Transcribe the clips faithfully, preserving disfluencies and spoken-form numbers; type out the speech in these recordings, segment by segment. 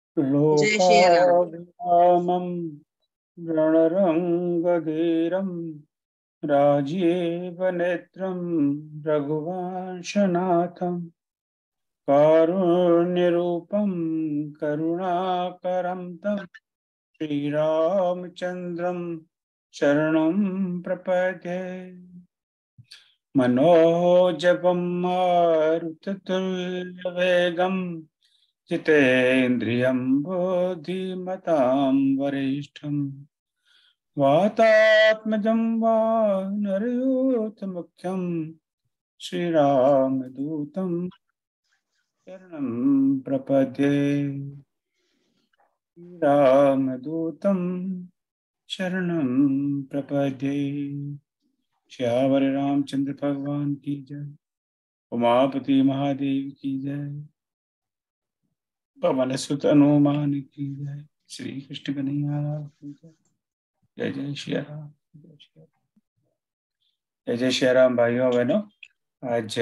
जय श्री राम। लोकाभिरामं रणरंगधीरं राजीव नेत्रं रघुवंशनाथं कारुण्यरूपं करुणाकरं तं श्रीरामचन्द्रं शरणं प्रपद्ये। मनोजवं मारुततुल्यवेगं जितेन्द्रियं बुद्धिमतां वरिष्ठं वातात्मजं वानरयूथमुख्यं श्रीरामदूतं शरणं प्रपद्ये। श्रीरामदूतं शरणं प्रपद्ये। श्यावर रामचंद्र भगवान की जय। उमापति महादेव की जय। पवन सुत हनुमान की जय। श्री कृष्ण कन्हैया लाल की जय। जय जय श्री राम। जय श्री राम। जय जय श्री राम। भाइयों बहनों, आज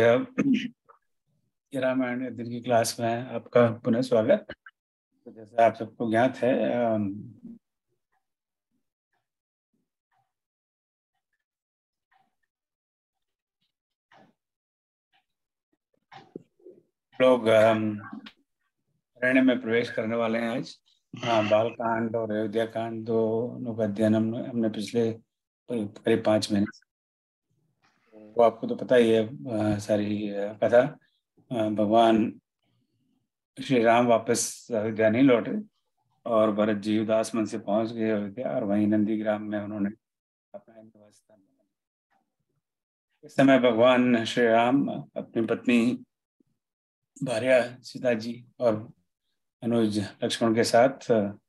रामायण दिन की क्लास में आपका पुनः स्वागत। तो जैसा आप सबको ज्ञात है, लोग अरण्य में प्रवेश करने वाले हैं आज। हाँ, बाल कांड और अयोध्या कांड दोनों का अध्ययन हमने हमने पिछले करीब पाँच महीने, वो आपको तो पता ही है सारी कथा। भगवान श्री राम वापस अयोध्या नहीं लौटे और भरत जी उदास मन से पहुंच गए अयोध्या, और वहीं नंदीग्राम में उन्होंने अपना निवास स्थान बनाया। इस समय भगवान श्री राम अपनी पत्नी भार्या सीता जी और अनुज लक्ष्मण के साथ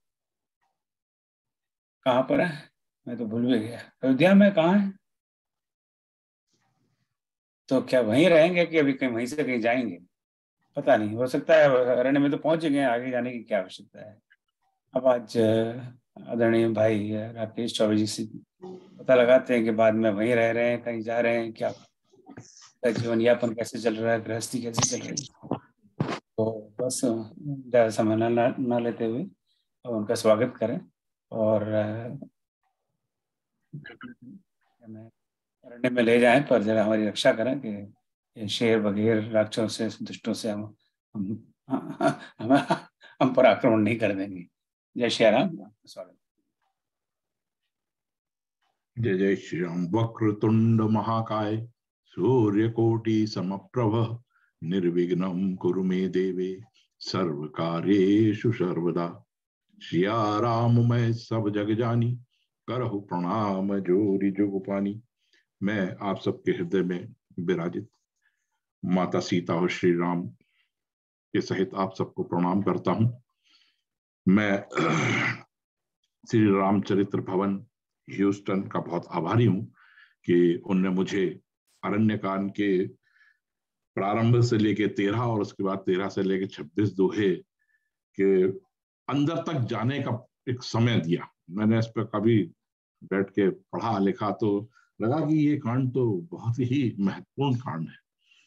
कहाँ पर है, मैं तो भूल भी गया। अयोध्या में कहाँ है? तो क्या वहीं रहेंगे कि अभी कहीं वहीं से कहीं जाएंगे? पता नहीं, हो सकता है अरण्य में तो पहुंच गए, आगे जाने की क्या आवश्यकता है। अब आज आदरणीय भाई राकेश चौबे जी से पता लगाते हैं कि बाद में वहीं रह रहे हैं, कहीं जा रहे हैं, क्या जीवन यापन कैसे चल रहा है, गृहस्थी कैसे चल रही है। तो बस ज़्यादा समय न न लेते हुए उनका स्वागत करें और हमें अरण्य में ले जाएं, पर जरा हमारी रक्षा करें कि शेर बघेर राक्षसों से, दुष्टों से हम हम हम, हम पर आक्रमण नहीं कर देंगे। जय श्री राम। स्वागत। जय जय श्री राम। वक्रतुंड महाकाय सूर्यकोटि समप्रभ निर्विघ्नं कुरु मे देवे सर्व कार्येषु सर्वदा। श्रिया राम मैं सब जग जानी करहु प्रणाम जोरी जुगपानी। मैं आप सबके हृदय में विराजित माता सीता और श्री राम के सहित आप सबको प्रणाम करता हूं। मैं श्री रामचरित्र भवन ह्यूस्टन का बहुत आभारी हूं कि उनने मुझे अरण्यकांड के प्रारंभ से लेके तेरह और उसके बाद तेरह से लेके छब्बीस दोहे के अंदर तक जाने का एक समय दिया। मैंने इस पर कभी बैठ के पढ़ा लिखा तो लगा कि ये कांड तो बहुत ही महत्वपूर्ण कांड है।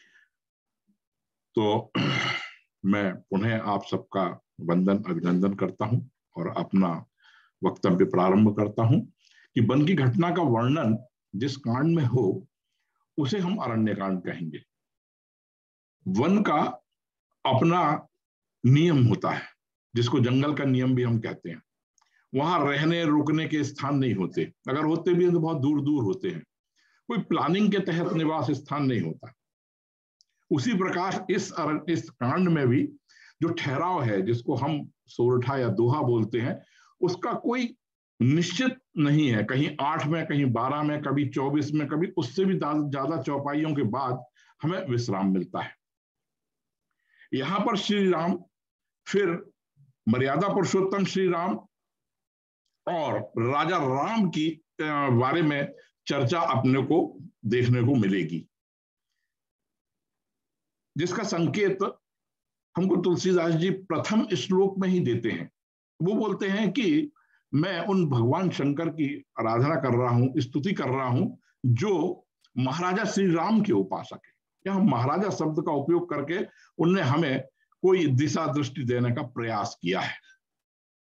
तो मैं पुनः आप सबका वंदन अभिनंदन करता हूं और अपना वक्तव्य प्रारंभ करता हूं कि वन की घटना का वर्णन जिस कांड में हो उसे हम अरण्य कांड कहेंगे। वन का अपना नियम होता है, जिसको जंगल का नियम भी हम कहते हैं। वहां रहने रुकने के स्थान नहीं होते, अगर होते भी हैं तो बहुत दूर दूर होते हैं। कोई प्लानिंग के तहत निवास स्थान नहीं होता। उसी प्रकार इस इस कांड में भी जो ठहराव है, जिसको हम सोरठा या दोहा बोलते हैं, उसका कोई निश्चित नहीं है। कहीं आठ में, कहीं बारह में, कभी चौबीस में, कभी उससे भी ज्यादा चौपाइयों के बाद हमें विश्राम मिलता है। यहां पर श्री राम, फिर मर्यादा पुरुषोत्तम श्री राम और राजा राम की बारे में चर्चा अपने को देखने को मिलेगी, जिसका संकेत हमको तुलसीदास जी प्रथम श्लोक में ही देते हैं। वो बोलते हैं कि मैं उन भगवान शंकर की आराधना कर रहा हूं, स्तुति कर रहा हूं, जो महाराजा श्री राम के उपासक है। यहाँ महाराजा शब्द का उपयोग करके उनने हमें कोई दिशा दृष्टि देने का प्रयास किया है।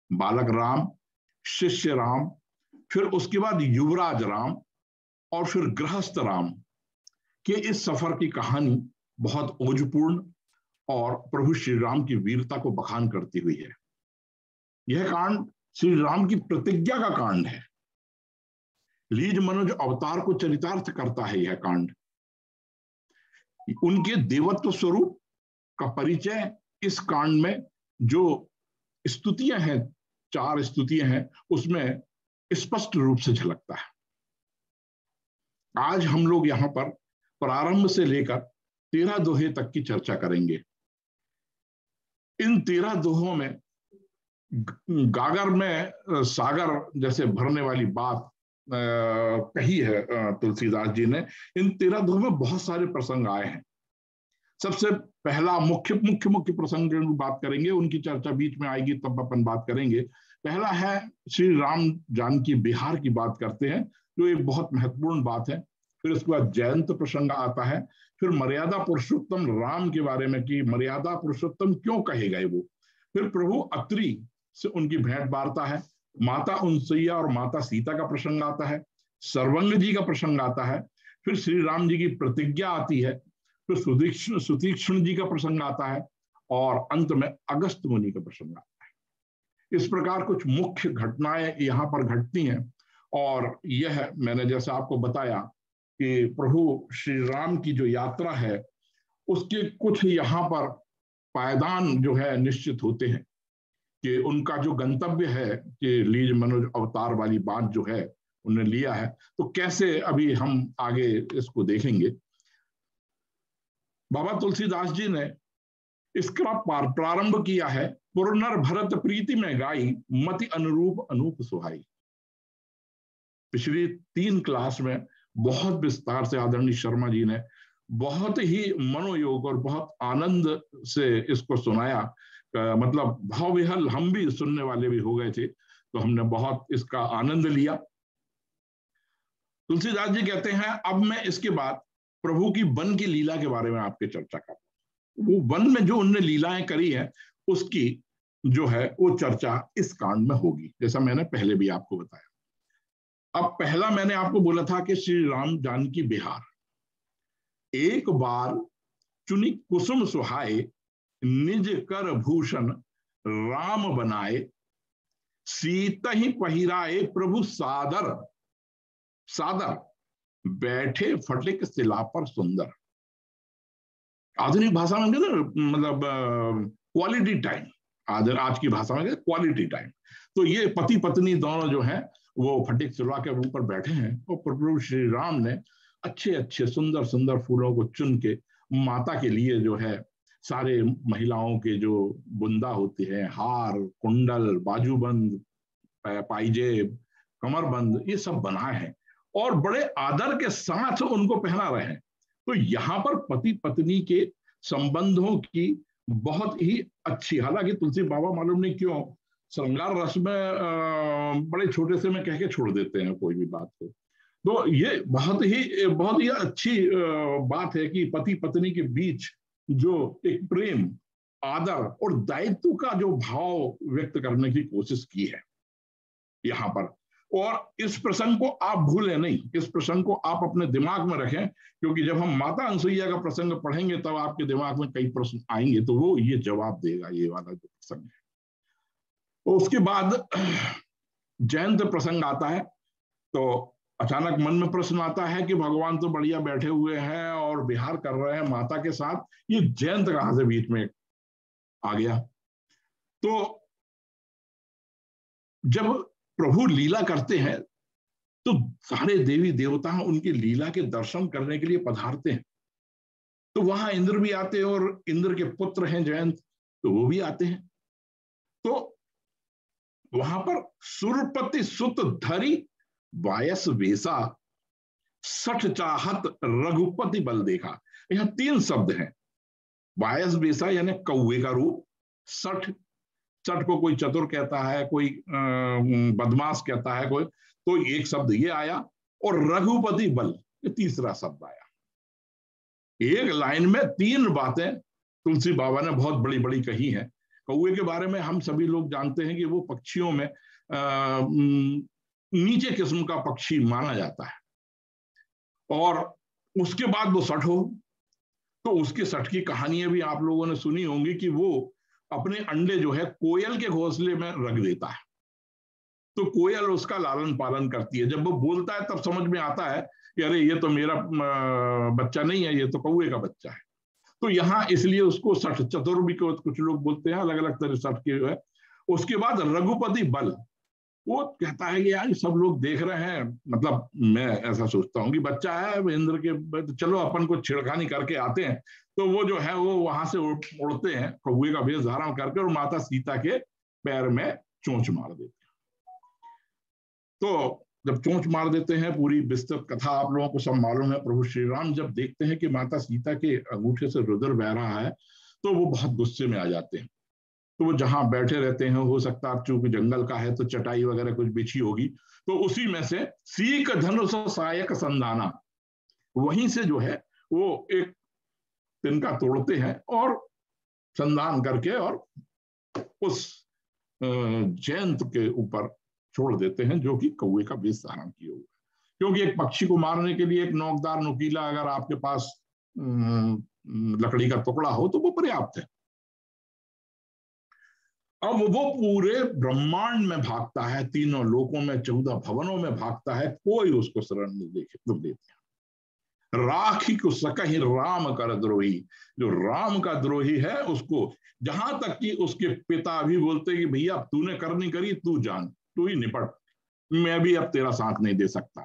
बालक राम, शिष्य राम, फिर उसके बाद युवराज राम और फिर गृहस्थ राम के इस सफर की कहानी बहुत ओजपूर्ण और प्रभु श्री राम की वीरता को बखान करती हुई है। यह कांड श्री राम की प्रतिज्ञा का कांड है। लीज मनुज अवतार को चरितार्थ करता है। यह कांड उनके देवत्व स्वरूप का परिचय इस कांड में जो स्तुतियां हैं, चार स्तुतियां हैं, उसमें स्पष्ट रूप से झलकता है। आज हम लोग यहां पर प्रारंभ से लेकर तेरह दोहे तक की चर्चा करेंगे। इन तेरह दोहों में गागर में सागर जैसे भरने वाली बात कही है तुलसीदास जी ने। इन तेरह दोहों में बहुत सारे प्रसंग आए हैं। सबसे पहला मुख्य मुख्य मुख्य प्रसंग जो बात करेंगे, उनकी चर्चा बीच में आएगी तब अपन बात करेंगे। पहला है श्री राम जानकी बिहार की बात करते हैं, जो एक बहुत महत्वपूर्ण बात है। फिर उसके बाद जयंत प्रसंग आता है। फिर मर्यादा पुरुषोत्तम राम के बारे में कि मर्यादा पुरुषोत्तम क्यों कहे गए वो। फिर प्रभु अत्रि से उनकी भेंट वार्ता है। माता उनसैया और माता सीता का प्रसंग आता है। सर्वंग जी का प्रसंग आता है। फिर श्री राम जी की प्रतिज्ञा आती है। फिर सुतीक्ष्ण सुतीक्ष्ण जी का प्रसंग आता है और अंत में अगस्त मुनि का प्रसंग आता है। इस प्रकार कुछ मुख्य घटनाएं यहाँ पर घटती हैं। और यह मैंने जैसे आपको बताया कि प्रभु श्री राम की जो यात्रा है उसके कुछ यहाँ पर पायदान जो है निश्चित होते हैं कि उनका जो गंतव्य है कि लीज मनुज अवतार वाली बात जो है उन्होंने लिया है। तो कैसे अभी हम आगे इसको देखेंगे। बाबा तुलसीदास जी ने इसका प्रारंभ किया है। पुरनर प्रीति में गाई, मति अनुरूप अनूप सुहाई। पिछली तीन क्लास में बहुत विस्तार से आदरणीय शर्मा जी ने बहुत ही मनोयोग और बहुत आनंद से इसको सुनाया। आ, मतलब भावविहल हम भी सुनने वाले भी हो गए थे, तो हमने बहुत इसका आनंद लिया। तुलसीदास जी कहते हैं अब मैं इसके बाद प्रभु की वन की लीला के बारे में आपके चर्चा करता हूं। वो वन में जो उन्होंने लीलाएं करी है उसकी जो है वो चर्चा इस कांड में होगी, जैसा मैंने पहले भी आपको बताया। अब पहला मैंने आपको बोला था कि श्री राम जानकी बिहार। एक बार चुनी कुसुम सुहाए, निज कर भूषण राम बनाए, सीता ही पहिराए प्रभु सादर, सादर बैठे फटिक शिला पर सुंदर। आधुनिक भाषा में ना मतलब क्वालिटी टाइम, आज आज की भाषा में क्वालिटी टाइम। तो ये पति पत्नी दोनों जो हैं वो फटिक शिला के ऊपर बैठे हैं और प्रभु श्री राम ने अच्छे अच्छे सुंदर सुंदर फूलों को चुन के माता के लिए जो है सारे महिलाओं के जो बुंदा होती है, हार, कुंडल, बाजूबंद, पाइजेब, कमरबंद, ये सब बनाए हैं और बड़े आदर के साथ उनको पहना रहे हैं। तो यहाँ पर पति पत्नी के संबंधों की बहुत ही अच्छी, हालांकि तुलसी बाबा मालूम नहीं क्यों श्रृंगार रस में बड़े छोटे से में कह के छोड़ देते हैं कोई भी बात को। तो ये बहुत ही बहुत ही अच्छी बात है कि पति पत्नी के बीच जो एक प्रेम, आदर और दायित्व का जो भाव व्यक्त करने की कोशिश की है यहाँ पर। और इस प्रसंग को आप भूलें नहीं, इस प्रसंग को आप अपने दिमाग में रखें, क्योंकि जब हम माता अनसुईया का प्रसंग पढ़ेंगे तब आपके दिमाग में कई प्रश्न आएंगे, तो वो ये जवाब देगा, ये वाला जो प्रसंग है। तो उसके बाद जयंत प्रसंग आता है। तो अचानक मन में प्रश्न आता है कि भगवान तो बढ़िया बैठे हुए हैं और विहार कर रहे हैं माता के साथ, ये जयंत कहां से बीच में आ गया। तो जब प्रभु लीला करते हैं तो सारे देवी देवता उनकी लीला के दर्शन करने के लिए पधारते हैं। तो वहां इंद्र भी आते हैं और इंद्र के पुत्र हैं जयंत, तो वो भी आते हैं। तो वहां पर सुरपति सुत धरी वायस वेसा, सठ चाहत रघुपति बल देखा। यहां तीन शब्द हैं। वायस वेसा यानी कौवे का रूप, सठ, सठ को कोई चतुर कहता है, कोई बदमाश कहता है कोई, तो एक शब्द ये आया। और रघुपति बल ये तीसरा शब्द आया। एक लाइन में तीन बातें तुलसी बाबा ने बहुत बड़ी बड़ी कही हैं कौवे के बारे में हम सभी लोग जानते हैं कि वो पक्षियों में आ, नीचे किस्म का पक्षी माना जाता है, और उसके बाद वो सठ हो, तो उसके सठ की कहानियां भी आप लोगों ने सुनी होंगी कि वो अपने अंडे जो है कोयल के घोंसले में रख देता है, तो कोयल उसका लालन पालन करती है। जब वो बोलता है तब समझ में आता है कि अरे ये तो मेरा बच्चा नहीं है, ये तो कौवे का बच्चा है। तो यहाँ इसलिए उसको सठ चतुर भी कुछ लोग बोलते हैं, अलग अलग तरह सठ के जो है। उसके बाद रघुपति बल, वो कहता है कि यार सब लोग देख रहे हैं, मतलब मैं ऐसा सोचता हूँ कि बच्चा है इंद्र के, चलो अपन को छिड़खानी करके आते हैं। तो वो जो है वो वहां से उड़ते हैं कौवे का वेश धारण करके, और माता सीता के पैर में चोंच मार देते हैं। तो जब चोंच मार देते हैं, पूरी विस्तृत कथा आप लोगों को सब मालूम है। प्रभु श्री राम जब देखते हैं कि माता सीता के अंगूठे से रुधिर बह रहा है, तो वो बहुत गुस्से में आ जाते हैं। तो वो जहां बैठे रहते हैं, हो सकता है चूंकि जंगल का है तो चटाई वगैरह कुछ बिछी होगी, तो उसी में से सीक धनुष सहायक संधाना, वहीं से जो है वो एक तिनका तोड़ते हैं और संधान करके और उस जयंत के ऊपर छोड़ देते हैं, जो कि कौवे का वेश धारण किए हुए। क्योंकि एक पक्षी को मारने के लिए एक नोकदार नुकीला अगर आपके पास लकड़ी का टुकड़ा हो तो वो पर्याप्त है। अब वो पूरे ब्रह्मांड में भागता है, तीनों लोकों में, चौदह भवनों में भागता है, कोई उसको शरण नहीं देखे तो देते हैं। राखी को सकहि राम कर द्रोही, जो राम का द्रोही है उसको, जहां तक कि उसके पिता भी बोलते कि भैया तूने करनी करी, तू जान, तू ही निपट, मैं भी अब तेरा साथ नहीं दे सकता।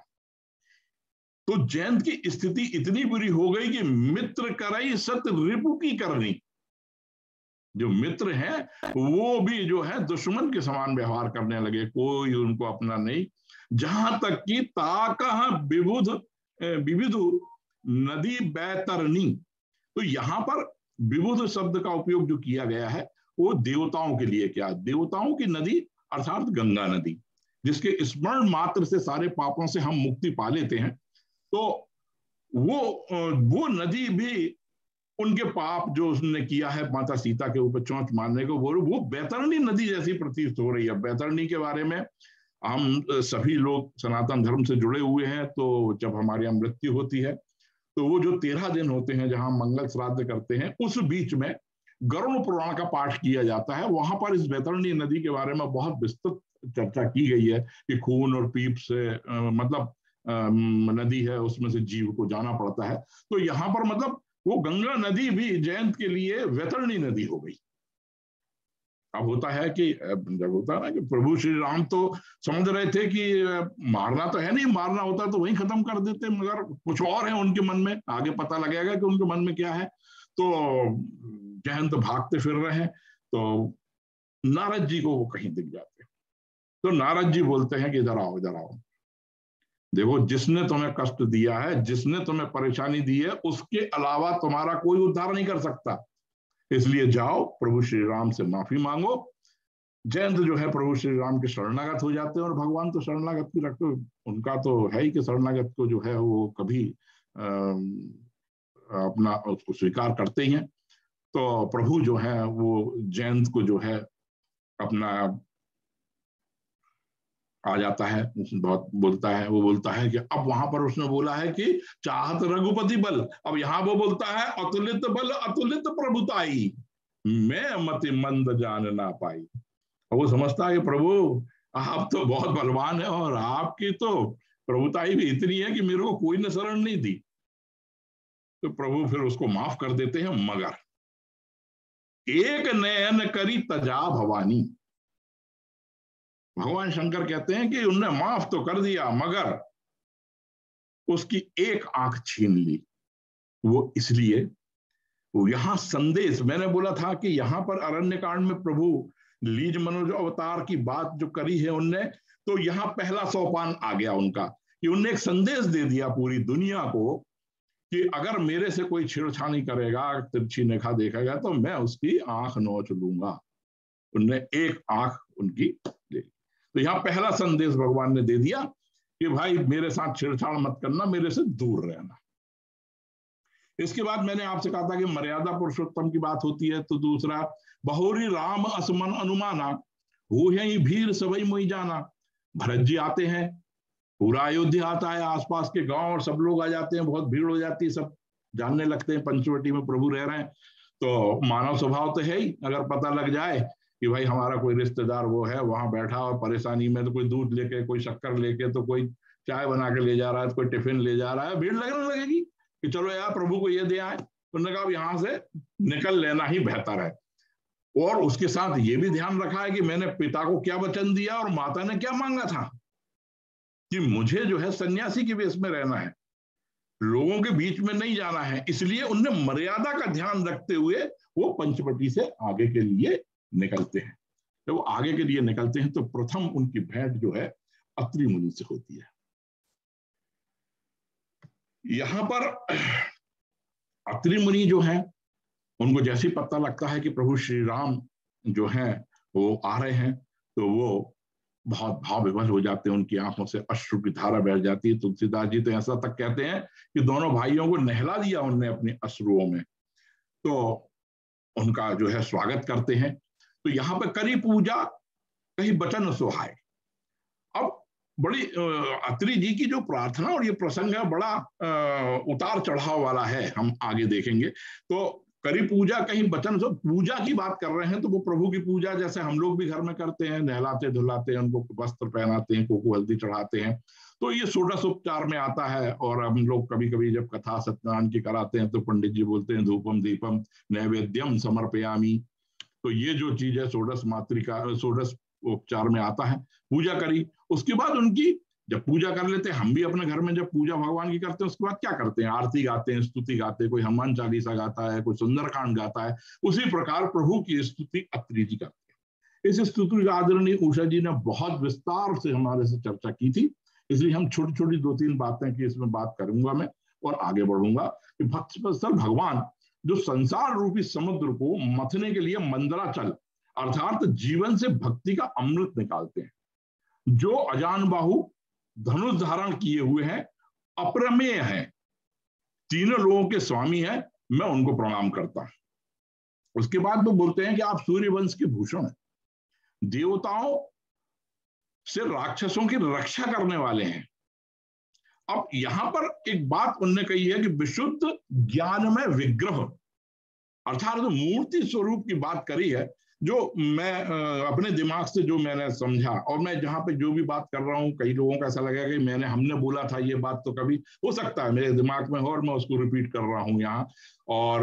तो जयंत की स्थिति इतनी बुरी हो गई कि मित्र करई सत रिपु की करनी, जो मित्र हैं वो भी जो है दुश्मन के समान व्यवहार करने लगे, कोई उनको अपना नहीं। जहां तक कि ताकह विबुध विविधु नदी बैतरनी, तो यहां पर विबुध शब्द का उपयोग जो किया गया है वो देवताओं के लिए, क्या देवताओं की नदी अर्थात गंगा नदी, जिसके स्मरण मात्र से सारे पापों से हम मुक्ति पा लेते हैं। तो वो वो नदी भी उनके पाप जो उसने किया है माता सीता के ऊपर चोंच मारने को, वो वो बैतरणी नदी जैसी प्रतीत हो रही है। बैतरणी के बारे में हम सभी लोग सनातन धर्म से जुड़े हुए हैं, तो जब हमारी यहाँ मृत्यु होती है तो वो जो तेरह दिन होते हैं जहां मंगल श्राद्ध करते हैं, उस बीच में गरुड़ पुराण का पाठ किया जाता है। वहां पर इस बैतरणी नदी के बारे में बहुत विस्तृत चर्चा की गई है कि खून और पीप से आ, मतलब आ, नदी है, उसमें से जीव को जाना पड़ता है। तो यहाँ पर मतलब वो गंगा नदी भी जयंत के लिए वैतरणी नदी हो गई। अब होता है कि जब होता है ना कि प्रभु श्री राम तो समझ रहे थे कि मारना तो है नहीं, मारना होता तो वहीं खत्म कर देते, मगर कुछ और है उनके मन में, आगे पता लगेगा कि उनके मन में क्या है। तो जयंत भागते फिर रहे हैं, तो नारद जी को वो कहीं दिख जाते हैं। तो नारद जी बोलते हैं कि इधर आओ, इधर आओ, देखो जिसने तुम्हें कष्ट दिया है, जिसने तुम्हें परेशानी दी है, उसके अलावा तुम्हारा कोई उद्धार नहीं कर सकता, इसलिए जाओ प्रभु श्री राम से माफी मांगो। जयंत जो है प्रभु श्री राम के शरणागत हो जाते हैं, और भगवान तो शरणागत की रखते, उनका तो है ही कि शरणागत को जो है वो कभी आ, अपना उसको स्वीकार करते ही हैं। तो प्रभु जो है वो जयंत को जो है अपना आ जाता है, बहुत बोलता है, वो बोलता है कि अब वहां पर उसने बोला है कि चाहत रघुपति बल, अब यहां वो बोलता है अतुलित बल अतुलित प्रभुताई, मैं मति मंद जान ना पाई। और वो समझता है कि प्रभु आप तो बहुत बलवान है, और आपकी तो प्रभुताई भी इतनी है कि मेरे को कोई ने शरण नहीं दी। तो प्रभु फिर उसको माफ कर देते हैं, मगर एक नयन करी तजा भवानी, भगवान शंकर कहते हैं कि उनने माफ तो कर दिया मगर उसकी एक आंख छीन ली। वो इसलिए वो यहां संदेश, मैंने बोला था कि यहां पर अरण्य कांड में प्रभु लीज मनुज अवतार की बात जो करी है उनने, तो यहां पहला सोपान आ गया उनका कि उनने एक संदेश दे दिया पूरी दुनिया को कि अगर मेरे से कोई छेड़छानी करेगा, तिरछी निगाह देखेगा, तो मैं उसकी आंख नोच लूंगा। उनने एक आंख उनकी दे दी। तो यहां पहला संदेश भगवान ने दे दिया कि भाई मेरे साथ छेड़छाड़ मत करना, मेरे से दूर रहना। इसके बाद मैंने आपसे कहा था कि मर्यादा पुरुषोत्तम की बात होती है, तो दूसरा बहुरी राम असमन अनुमाना, हो है भीर सबई मोई जाना। भरत जी आते हैं, पूरा अयोध्या आता है, आसपास के गांव और सब लोग आ जाते हैं, बहुत भीड़ हो जाती है, सब जानने लगते हैं पंचवटी में प्रभु रह रहे हैं। तो मानव स्वभाव तो है ही, अगर पता लग जाए कि भाई हमारा कोई रिश्तेदार वो है वहां बैठा और परेशानी में, तो कोई दूध लेके, कोई शक्कर लेके, तो कोई चाय बना के ले जा रहा है, तो कोई टिफिन ले जा रहा है, भीड़ लगने लगेगी कि चलो यार प्रभु को ये दे आए। उन्होंने कहा यहां से निकल लेना ही बेहतर है। और उसके साथ ये भी ध्यान रखा है कि मैंने पिता को क्या वचन दिया और माता ने क्या मांगा था, कि मुझे जो है सन्यासी के वेश में रहना है, लोगों के बीच में नहीं जाना है। इसलिए उनने मर्यादा का ध्यान रखते हुए वो पंचवटी से आगे के लिए निकलते हैं। जब वो आगे के लिए निकलते हैं तो प्रथम उनकी भेंट जो है अत्रि मुनि से होती है। यहां पर अत्रि मुनि जो है, उनको जैसे ही पता लगता है कि प्रभु श्री राम जो हैं वो आ रहे हैं, तो वो बहुत भाव विभल हो जाते हैं, उनकी आंखों से अश्रु की धारा बह जाती है। तुलसीदास जी तो ऐसा तक कहते हैं कि दोनों भाइयों को नहला दिया उनने अपने अश्रुओं में। तो उनका जो है स्वागत करते हैं। तो यहाँ पे करी पूजा कहीं बचन सुहाए। अब बड़ी अत्रि जी की जो प्रार्थना और ये प्रसंग है बड़ा उतार चढ़ाव वाला है, हम आगे देखेंगे। तो करी पूजा कहीं बचन सो, पूजा की बात कर रहे हैं तो वो प्रभु की पूजा जैसे हम लोग भी घर में करते हैं, नहलाते धुलाते हैं, उनको वस्त्र पहनाते हैं, कुकु हल्दी चढ़ाते हैं। तो ये षोडश उपचार में आता है। और हम लोग कभी कभी जब कथा सत्यनारायण की कराते हैं तो पंडित जी बोलते हैं धूपम दीपम नैवेद्यम समर्पयामी। तो ये जो चीज है षोडश मातृका, षोडश उपचार में आता है। पूजा करी, उसके बाद उनकी जब पूजा कर लेते हैं, हम भी अपने घर में जब पूजा भगवान की करते हैं उसके बाद क्या करते हैं, आरती गाते हैं, स्तुति गाते हैं, कोई हनुमान चालीसा गाता है, कोई सुंदरकांड गाता है। उसी प्रकार प्रभु की स्तुति अत्रि जी करते हैं। इस स्तुति का आदरणीय उषा जी ने बहुत विस्तार से हमारे से चर्चा की थी, इसलिए हम छोटी छोटी दो तीन बातें की इसमें बात करूंगा मैं और आगे बढ़ूंगा। कि भक्तवत्सल भगवान जो संसार रूपी समुद्र को मथने के लिए मंदराचल अर्थात जीवन से भक्ति का अमृत निकालते हैं, जो अजान बाहु धनुष धारण किए हुए हैं, अप्रमेय हैं, तीनों लोगों के स्वामी हैं, मैं उनको प्रणाम करता हूं। उसके बाद वो बोलते हैं कि आप सूर्य वंश के भूषण हैं, देवताओं से राक्षसों की रक्षा करने वाले हैं। अब यहां पर एक बात उन्होंने कही है कि विशुद्ध ज्ञान में विग्रह अर्थात जो मूर्ति स्वरूप की बात करी है, जो मैं अपने दिमाग से जो मैंने समझा, और मैं जहां पे जो भी बात कर रहा हूं, कई लोगों को ऐसा लगेगा कि मैंने हमने बोला था ये बात, तो कभी हो सकता है मेरे दिमाग में हो और मैं उसको रिपीट कर रहा हूं यहाँ। और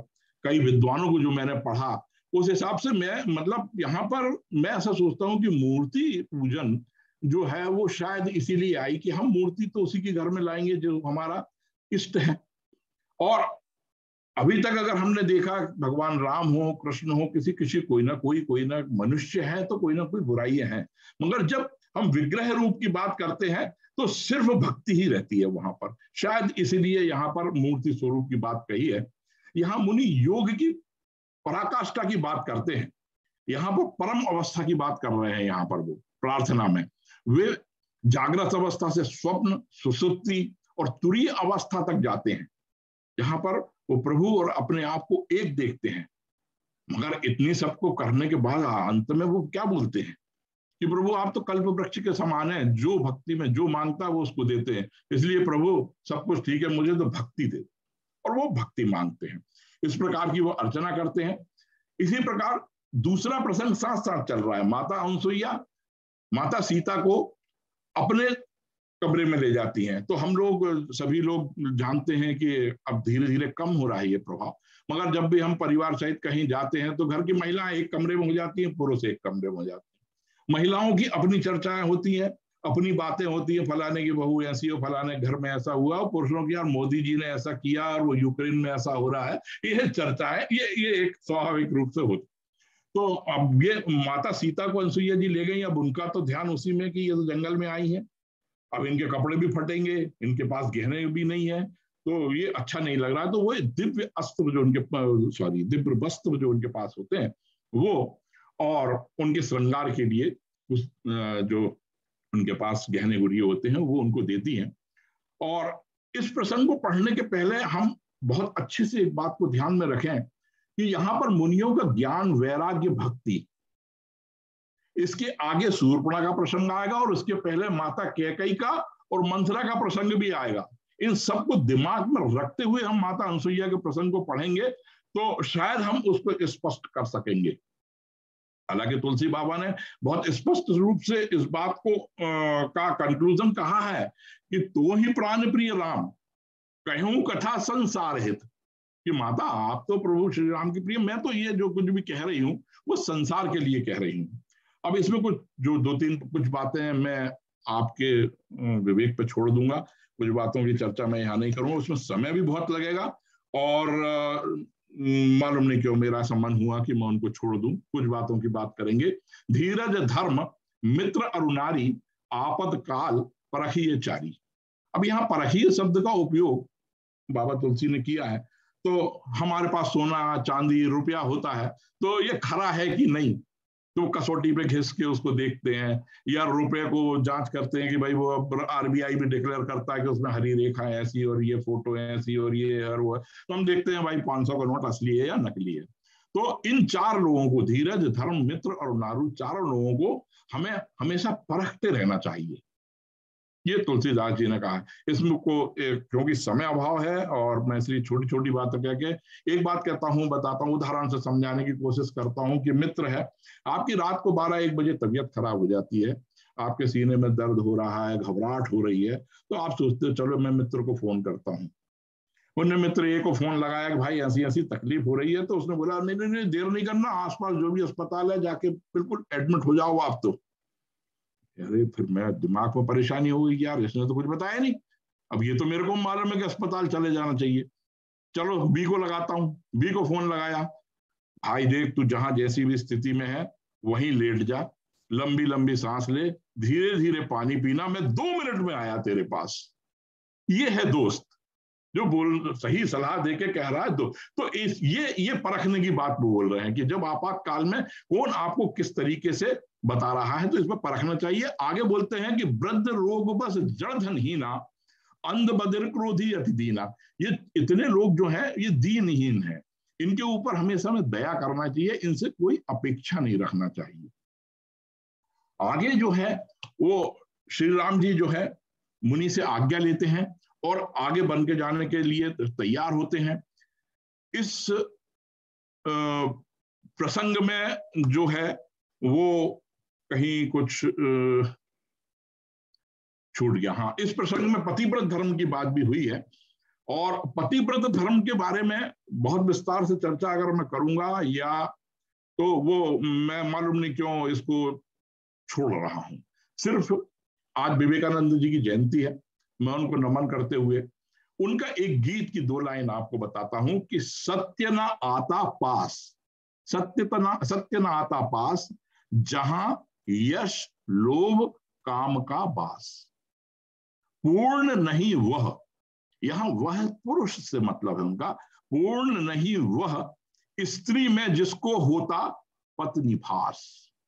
कई विद्वानों को जो मैंने पढ़ा उस हिसाब से मैं मतलब यहाँ पर मैं ऐसा सोचता हूँ कि मूर्ति पूजन जो है वो शायद इसीलिए आई कि हम मूर्ति तो उसी के घर में लाएंगे जो हमारा इष्ट है। और अभी तक अगर हमने देखा भगवान राम हो, कृष्ण हो, किसी किसी कोई ना कोई कोई ना मनुष्य है तो कोई ना कोई बुराइयां हैं, मगर जब हम विग्रह रूप की बात करते हैं तो सिर्फ भक्ति ही रहती है वहां पर। शायद इसीलिए यहाँ पर मूर्ति स्वरूप की बात कही है। यहाँ मुनि योग की पराकाष्ठा की बात करते हैं, यहाँ पर परम अवस्था की बात कर रहे हैं। यहाँ पर वो प्रार्थना में वे जागृत अवस्था से स्वप्न, सुसुप्ति और तुरीय अवस्था तक जाते हैं, जहां पर वो प्रभु और अपने आप को एक देखते हैं। मगर इतनी सबको करने के बाद अंत में वो क्या बोलते हैं कि प्रभु आप तो कल्प वृक्ष के समान है, जो भक्ति में जो मांगता है वो उसको देते हैं, इसलिए प्रभु सब कुछ ठीक है, मुझे तो भक्ति दे। और वो भक्ति मांगते हैं, इस प्रकार की वो अर्चना करते हैं। इसी प्रकार दूसरा प्रसंग साथ साथ चल रहा है। माता अनुसुईया माता सीता को अपने कमरे में ले जाती हैं। तो हम लोग सभी लोग जानते हैं कि अब धीरे धीरे कम हो रहा है ये प्रभाव, मगर जब भी हम परिवार सहित कहीं जाते हैं तो घर की महिलाएं एक कमरे में हो जाती हैं, पुरुष एक कमरे में हो जाते हैं। महिलाओं की अपनी चर्चाएं होती हैं, अपनी बातें होती है, फलाने की बहू ऐसी हो, फलाने घर में ऐसा हुआ, और पुरुषों की यार मोदी जी ने ऐसा किया और वो यूक्रेन में ऐसा हो रहा है, ये चर्चा है, ये ये एक स्वाभाविक रूप से होती। तो अब ये माता सीता को अनुसुईया जी ले गई, अब उनका तो ध्यान उसी में कि ये तो जंगल में आई है, अब इनके कपड़े भी फटेंगे, इनके पास गहने भी नहीं है, तो ये अच्छा नहीं लग रहा। तो वो दिव्य अस्त्र जो उनके सॉरी दिव्य वस्त्र जो उनके पास होते हैं वो, और उनके श्रृंगार के लिए उस जो उनके पास गहने गुड़िये होते हैं वो उनको देती हैं। और इस प्रसंग को पढ़ने के पहले हम बहुत अच्छे से एक बात को ध्यान में रखें कि यहां पर मुनियों का ज्ञान, वैराग्य, भक्ति, इसके आगे शूर्पणखा का प्रसंग आएगा और उसके पहले माता कैकेयी का और मंथरा का प्रसंग भी आएगा। इन सबको दिमाग में रखते हुए हम माता अनसुईया के प्रसंग को पढ़ेंगे तो शायद हम उसको स्पष्ट कर सकेंगे। हालांकि तुलसी बाबा ने बहुत स्पष्ट रूप से इस बात को आ, का कंक्लूजन कहा है कि तो ही प्राण प्रिय राम कहूं कथा संसार हित, कि माता आप तो प्रभु श्री राम की प्रिय, मैं तो ये जो कुछ भी कह रही हूं वो संसार के लिए कह रही हूं। अब इसमें कुछ जो दो तीन कुछ बातें मैं आपके विवेक पे छोड़ दूंगा, कुछ बातों की चर्चा मैं यहाँ नहीं करूंगा, उसमें समय भी बहुत लगेगा और मालूम नहीं क्यों मेरा ऐसा मन हुआ कि मैं उनको छोड़ दूं। कुछ बातों की बात करेंगे। धीरज धर्म मित्र अरुनारी आपद काल परखीय चारी। अब यहाँ परखीय शब्द का उपयोग बाबा तुलसी ने किया है, तो हमारे पास सोना चांदी रुपया होता है तो ये खरा है कि नहीं, तो कसौटी पे घिस के उसको देखते हैं, या रुपए को जांच करते हैं कि भाई वो आरबीआई भी डिक्लेयर करता है कि उसमें हरी रेखा ऐसी और ये फोटो ऐसी और ये और वो, तो हम देखते हैं भाई पांच सौ का नोट असली है या नकली है। तो इन चार लोगों को, धीरज धर्म मित्र और नारू, चारों लोगों को हमें हमेशा परखते रहना चाहिए, ये तुलसीदास जी ने कहा है। इसमें को क्योंकि समय अभाव है और मैं इसलिए छोटी छोटी बातें कह के एक बात कहता हूं, बताता हूं, उदाहरण से समझाने की कोशिश करता हूं कि मित्र है, आपकी रात को बारह एक बजे तबीयत खराब हो जाती है, आपके सीने में दर्द हो रहा है, घबराहट हो रही है, तो आप सोचते हो चलो मैं मित्र को फोन करता हूँ। उन्होंने मित्र ए को फोन लगाया कि भाई ऐसी ऐसी तकलीफ हो रही है, तो उसने बोला नहीं नहीं नहीं देर नहीं करना, आसपास जो भी अस्पताल है जाके बिल्कुल एडमिट हो जाओ आप। तो अरे फिर मैं दिमाग में परेशानी हो गई, यार इसने तो कुछ बताया नहीं, अब ये तो मेरे को मालूम है कि अस्पताल चले जाना चाहिए। चलो बी को लगाता हूँ, बी को फोन लगाया, भाई देख तू जहां जैसी भी स्थिति में है वहीं लेट जा, लंबी लंबी सांस ले, धीरे धीरे पानी पीना, मैं दो मिनट में आया तेरे पास। ये है दोस्त जो बोल सही सलाह देके कह रहा है। दो तो इस ये ये परखने की बात वो बोल रहे हैं कि जब आपातकाल में कौन आपको किस तरीके से बता रहा है, तो इस पर परखना चाहिए। आगे बोलते हैं कि वृद्ध रोग बस जड़ धन ही ना, अंध बदिर क्रोधी अति दीना। ये इतने लोग जो है ये दीनहीन है, इनके ऊपर हमेशा में दया करना चाहिए, इनसे कोई अपेक्षा नहीं रखना चाहिए। आगे जो है वो श्री राम जी जो है मुनि से आज्ञा लेते हैं और आगे बन के जाने के लिए तैयार होते हैं। इस प्रसंग में जो है वो कहीं कुछ छूट गया। हाँ, इस प्रसंग में पतिव्रत धर्म की बात भी हुई है और पतिव्रत धर्म के बारे में बहुत विस्तार से चर्चा अगर मैं करूंगा या तो वो मैं मालूम नहीं क्यों इसको छोड़ रहा हूं। सिर्फ आज विवेकानंद जी की जयंती है, मैं उनको नमन करते हुए उनका एक गीत की दो लाइन आपको बताता हूं कि सत्य न आता पास, सत्य न सत्य न आता पास, जहां यश लोभ काम का बास, पूर्ण नहीं वह, यहां वह पुरुष से मतलब है उनका, पूर्ण नहीं वह स्त्री में जिसको होता पत्नी भास।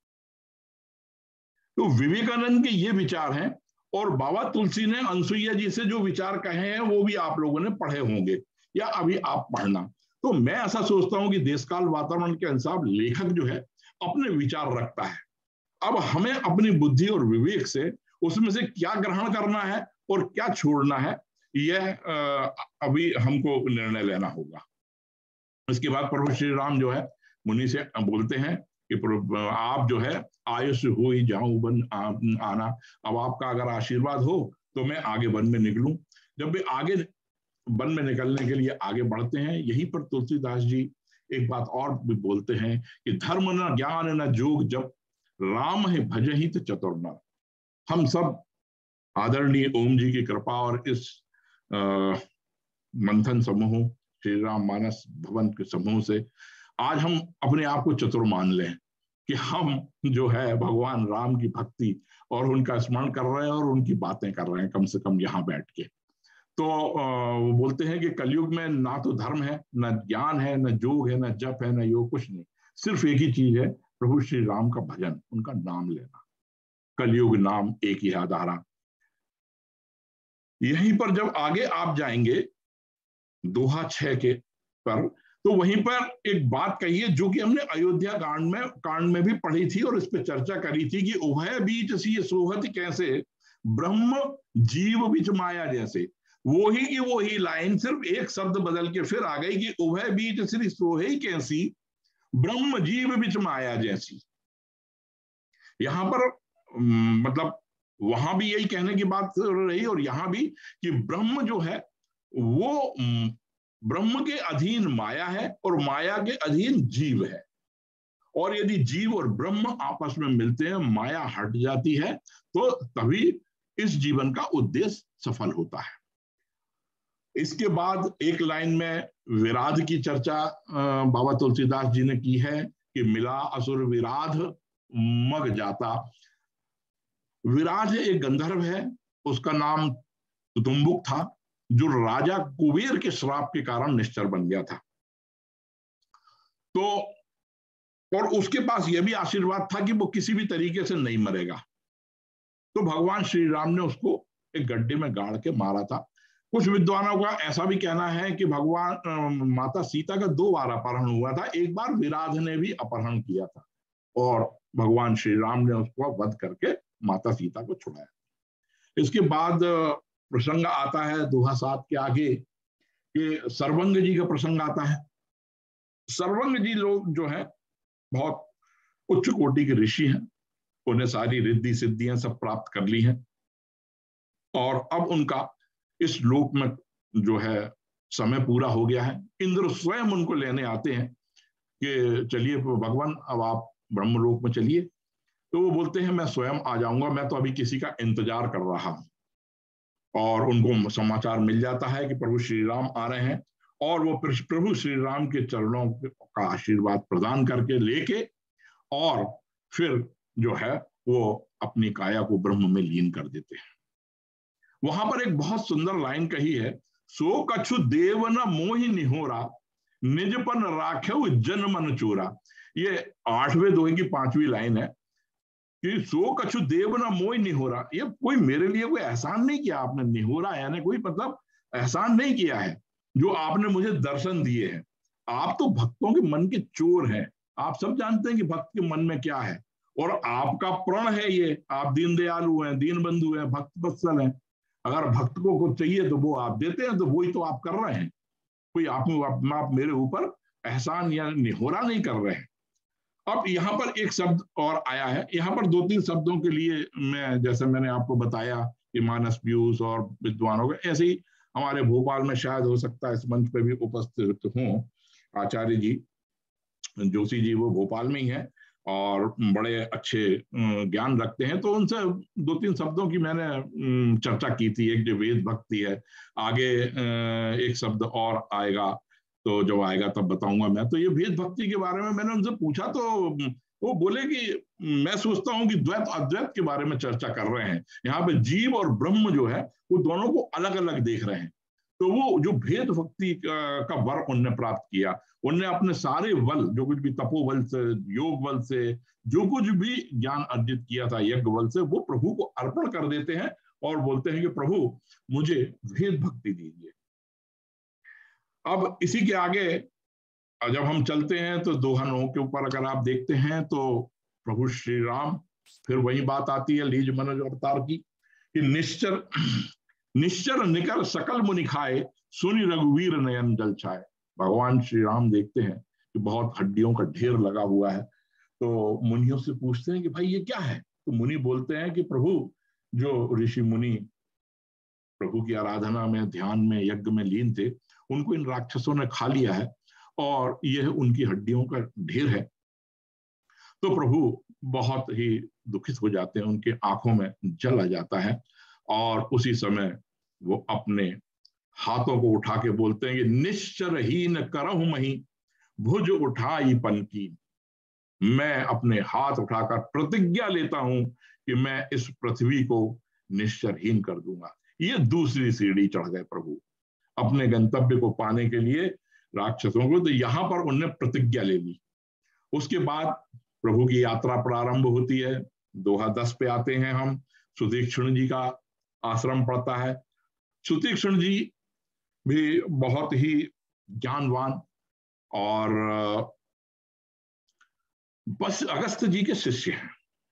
तो विवेकानंद के ये विचार हैं और बाबा तुलसी ने अनसुईया जी से जो विचार कहे हैं वो भी आप लोगों ने पढ़े होंगे या अभी आप पढ़ना। तो मैं ऐसा सोचता हूं कि देशकाल वातावरण के अनुसार लेखक जो है अपने विचार रखता है, अब हमें अपनी बुद्धि और विवेक से उसमें से क्या ग्रहण करना है और क्या छोड़ना है यह अभी हमको निर्णय लेना होगा। इसके बाद प्रभु श्री राम जो है मुनि से बोलते हैं कि आप जो है आयुष हो ही जाऊं बन आना, अब आपका अगर आशीर्वाद हो तो मैं आगे वन में निकलूं। जब भी आगे वन में निकलने के लिए आगे बढ़ते हैं, यहीं पर तुलसीदास जी एक बात और भी बोलते हैं कि धर्म न ज्ञान न जोग जब राम है भजहि तो चतुर नर। हम सब आदरणीय ओम जी की कृपा और इस आ, मंथन समूह श्री राम मानस भवन के समूह से आज हम अपने आप को चतुर मान लें कि हम जो है भगवान राम की भक्ति और उनका स्मरण कर रहे हैं और उनकी बातें कर रहे हैं, कम से कम यहाँ बैठ के। तो वो बोलते हैं कि कलयुग में ना तो धर्म है, न ज्ञान है, न जोग है, न जप है, न योग, कुछ नहीं, सिर्फ एक ही चीज है, प्रभु श्री राम का भजन, उनका नाम लेना। कलयुग नाम एक ही आधारा। यहीं पर जब आगे आप जाएंगे दोहा छह के पर, तो वहीं पर एक बात कही है जो कि हमने अयोध्या कांड में कांड में भी पढ़ी थी और इस पर चर्चा करी थी कि उभय बीच सी सोहत कैसे, ब्रह्म जीव बीच माया जैसे। वो ही की वो ही लाइन सिर्फ एक शब्द बदल के फिर आ गई कि उभय बीच श्री सोहे कैसी, ब्रह्म जीव बीच माया जैसी। यहां पर मतलब वहां भी यही कहने की बात रही और यहां भी कि ब्रह्म जो है वो ब्रह्म के अधीन माया है और माया के अधीन जीव है, और यदि जीव और ब्रह्म आपस में मिलते हैं, माया हट जाती है, तो तभी इस जीवन का उद्देश्य सफल होता है। इसके बाद एक लाइन में विराध की चर्चा बाबा तुलसीदास जी ने की है कि मिला असुर विराध मग जाता। विराध एक गंधर्व है, उसका नाम तुतुम्बुक था, जो राजा कुबेर के श्राप के कारण निश्चर बन गया था। तो और उसके पास यह भी आशीर्वाद था कि वो किसी भी तरीके से नहीं मरेगा। तो भगवान श्री राम ने उसको एक गड्ढे में गाड़ के मारा था। कुछ विद्वानों का ऐसा भी कहना है कि भगवान माता सीता का दो बार अपहरण हुआ था, एक बार विराध ने भी अपहरण किया था और भगवान श्री राम ने उसको वध करके माता सीता को छुड़ाया। इसके बाद प्रसंग आता है दोहा सात के आगे कि सर्वंग जी का प्रसंग आता है। सर्वंग जी लोग जो है बहुत उच्च कोटि के ऋषि हैं, उन्हें सारी रिद्धि सिद्धियां सब प्राप्त कर ली हैं और अब उनका इस लोक में जो है समय पूरा हो गया है। इंद्र स्वयं उनको लेने आते हैं कि चलिए भगवान अब आप ब्रह्मलोक में चलिए। तो वो बोलते हैं मैं स्वयं आ जाऊंगा, मैं तो अभी किसी का इंतजार कर रहा हूं। और उनको समाचार मिल जाता है कि प्रभु श्री राम आ रहे हैं और वो प्रभु श्री राम के चरणों का आशीर्वाद प्रदान करके लेके और फिर जो है वो अपनी काया को ब्रह्म में लीन कर देते हैं। वहां पर एक बहुत सुंदर लाइन कही है, सो कछु देव न मोहि निहोरा, निजपन राखेउ जन मन चोरा। ये आठवें दोहे की पांचवी लाइन है कि सो कछु देव न मोहि निहोरा। ये कोई मेरे लिए कोई एहसान नहीं किया आपने, निहोरा यानी कोई मतलब एहसान नहीं किया है, जो आपने मुझे दर्शन दिए हैं। आप तो भक्तों के मन के चोर हैं, आप सब जानते हैं कि भक्त के मन में क्या है, और आपका प्रण है ये, आप दीन दयालु हैं, दीन बंधु हैं, भक्त वत्सल हैं। अगर भक्त को कुछ चाहिए तो वो आप देते हैं, तो वही तो आप कर रहे हैं। कोई आप, आप, आप मेरे ऊपर एहसान या निहोरा नहीं कर रहे हैं। अब यहाँ पर एक शब्द और आया है, यहाँ पर दो तीन शब्दों के लिए मैं, जैसे मैंने आपको बताया कि मानस व्यूज और विद्वानों के, ऐसे ही हमारे भोपाल में शायद हो सकता है इस मंच पे भी उपस्थित हों आचार्य जी जोशी जी, वो भोपाल में ही है और बड़े अच्छे ज्ञान रखते हैं। तो उनसे दो तीन शब्दों की मैंने चर्चा की थी। एक जो वेद भक्ति है, आगे एक शब्द और आएगा, तो जब आएगा तब बताऊंगा मैं। तो ये वेद भक्ति के बारे में मैंने उनसे पूछा तो वो बोले कि मैं सोचता हूं कि द्वैत अद्वैत के बारे में चर्चा कर रहे हैं, यहाँ पे जीव और ब्रह्म जो है वो दोनों को अलग अलग देख रहे हैं। तो वो जो भेद भक्ति का वर उनने प्राप्त किया, उनने अपने सारे बल, जो कुछ भी तपोबल से, योग बल से, जो कुछ भी ज्ञान अर्जित किया था यज्ञ बल से, वो प्रभु को अर्पण कर देते हैं और बोलते हैं कि प्रभु मुझे भेद भक्ति दीजिए। अब इसी के आगे जब हम चलते हैं तो दोहा नौ के ऊपर अगर आप देखते हैं तो प्रभु श्री राम, फिर वही बात आती है लीज मनोज अवतार की कि निश्चर निश्चर निकर सकल मुनि खाए, सुनि रघुवीर नयन जल छाए। भगवान श्री राम देखते हैं कि बहुत हड्डियों का ढेर लगा हुआ है, तो मुनियों से पूछते हैं कि भाई ये क्या है। तो मुनि बोलते हैं कि प्रभु, जो ऋषि मुनि प्रभु की आराधना में, ध्यान में, यज्ञ में लीन थे, उनको इन राक्षसों ने खा लिया है और यह उनकी हड्डियों का ढेर है। तो प्रभु बहुत ही दुखित हो जाते हैं, उनके आंखों में जल आ जाता है और उसी समय वो अपने हाथों को उठा के बोलते हैं कि निश्चरहीन करहु मही, भुज उठाई पन की। मैं अपने हाथ उठाकर प्रतिज्ञा लेता हूं कि मैं इस पृथ्वी को निश्चरहीन कर दूंगा। ये दूसरी सीढ़ी चढ़ गए प्रभु अपने गंतव्य को पाने के लिए राक्षसों को। तो यहां पर उन्होंने प्रतिज्ञा ले ली। उसके बाद प्रभु की यात्रा प्रारंभ होती है। दोहा दस पे आते हैं हम। सुतीक्ष्ण जी का आश्रम पड़ता है। सुतीक्ष्ण जी भी बहुत ही ज्ञानवान और बस अगस्त जी के शिष्य हैं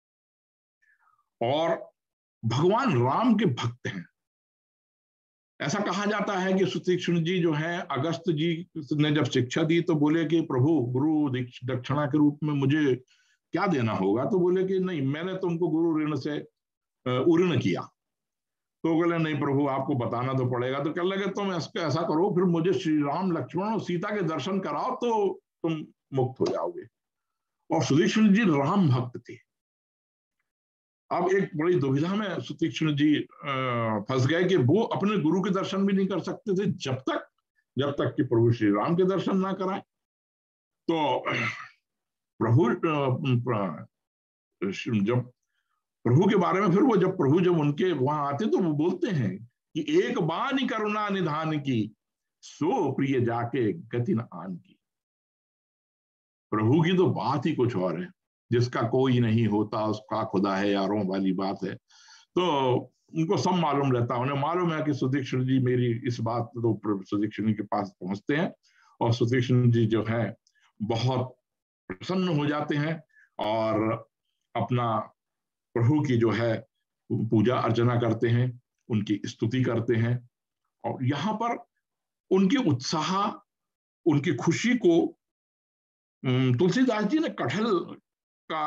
और भगवान राम के भक्त हैं। ऐसा कहा जाता है कि सुतीक्ष्ण जी जो है, अगस्त जी ने जब शिक्षा दी तो बोले कि प्रभु गुरु दक्षिणा के रूप में मुझे क्या देना होगा? तो बोले कि नहीं, मैंने तुमको गुरु ऋण से उऋण किया। तो बोले नहीं प्रभु, आपको बताना तो पड़ेगा। तो कहने लगे तुम ऐसा करो, फिर मुझे श्री राम लक्ष्मण और सीता के दर्शन कराओ तो तुम मुक्त हो जाओगे। और सुतीक्ष्ण जी राम भक्त थे। अब एक बड़ी दुविधा में सुतीक्ष्ण जी फंस गए कि वो अपने गुरु के दर्शन भी नहीं कर सकते थे जब तक जब तक कि प्रभु श्री राम के दर्शन ना कराए। तो प्रभु जब प्रभु के बारे में फिर वो जब प्रभु जब उनके वहां आते तो वो बोलते हैं कि एक बानी करुणा निधान की, सो प्रिय जाके गति न आन की। प्रभु की तो बात ही कुछ और है, जिसका कोई नहीं होता उसका खुदा है यारों वाली बात है। तो उनको सब मालूम रहता है, उन्हें मालूम है कि सुतीक्ष्ण जी मेरी इस बात तो सुतीक्ष्ण के पास पहुंचते हैं और सुतीक्ष्ण जी जो है बहुत प्रसन्न हो जाते हैं और अपना प्रभु की जो है पूजा अर्चना करते हैं, उनकी स्तुति करते हैं। और यहां पर उनके उत्साह, उनकी खुशी को तुलसीदास जी ने कटहल का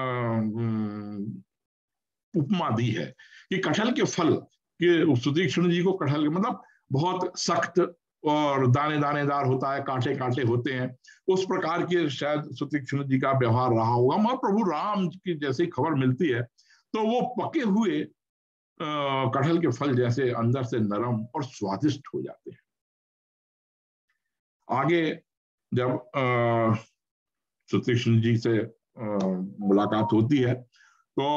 उपमा दी है कि कटहल के फल के, सुतीक्ष्ण जी को कटहल मतलब बहुत सख्त और दाने दानेदार होता है, कांटे कांटे होते हैं, उस प्रकार के शायद सुतीक्ष्ण जी का व्यवहार रहा होगा। मगर प्रभु राम की जैसी खबर मिलती है तो वो पके हुए कटहल के फल जैसे अंदर से नरम और स्वादिष्ट हो जाते हैं। आगे जब सुतीक्ष्ण जी से मुलाकात होती है तो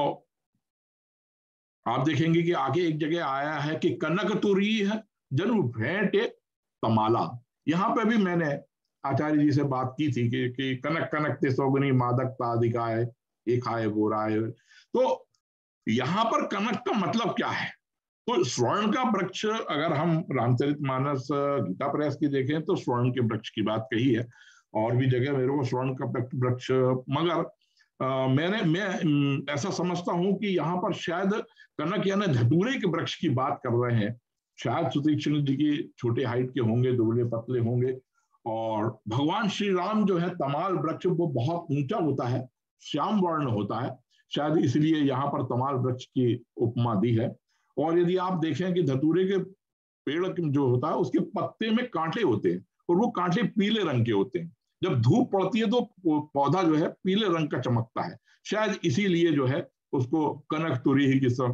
आप देखेंगे कि आगे एक जगह आया है कि कनक तुरी है जनु भेंटे तमाला। यहां पे भी मैंने आचार्य जी से बात की थी कि, कि कनक कनक ते सौगनी मादक तादिकाय एक आए बोराय। तो यहां पर कनक का मतलब क्या है? तो स्वर्ण का वृक्ष, अगर हम रामचरितमानस गीता प्रयास की देखें तो स्वर्ण के वृक्ष की बात कही है, और भी जगह मेरे को स्वर्ण का वृक्ष, मगर आ, मैंने मैं ऐसा समझता हूं कि यहाँ पर शायद कनक यानी धतूरे के वृक्ष की बात कर रहे हैं। शायद सुतीक्ष्ण जी की छोटे हाइट के होंगे, दुबले पतले होंगे, और भगवान श्री राम जो है तमाल वृक्ष वो बहुत ऊंचा होता है, श्याम वर्ण होता है, शायद इसलिए यहाँ पर तमाल वृक्ष की उपमा दी है। और यदि आप देखें कि धतूरे के पेड़ जो होता है उसके पत्ते में कांटे होते हैं और वो कांटे पीले रंग के होते हैं। जब धूप पड़ती है तो पौधा जो है पीले रंग का चमकता है, शायद इसीलिए जो है उसको कनक तुरी की सब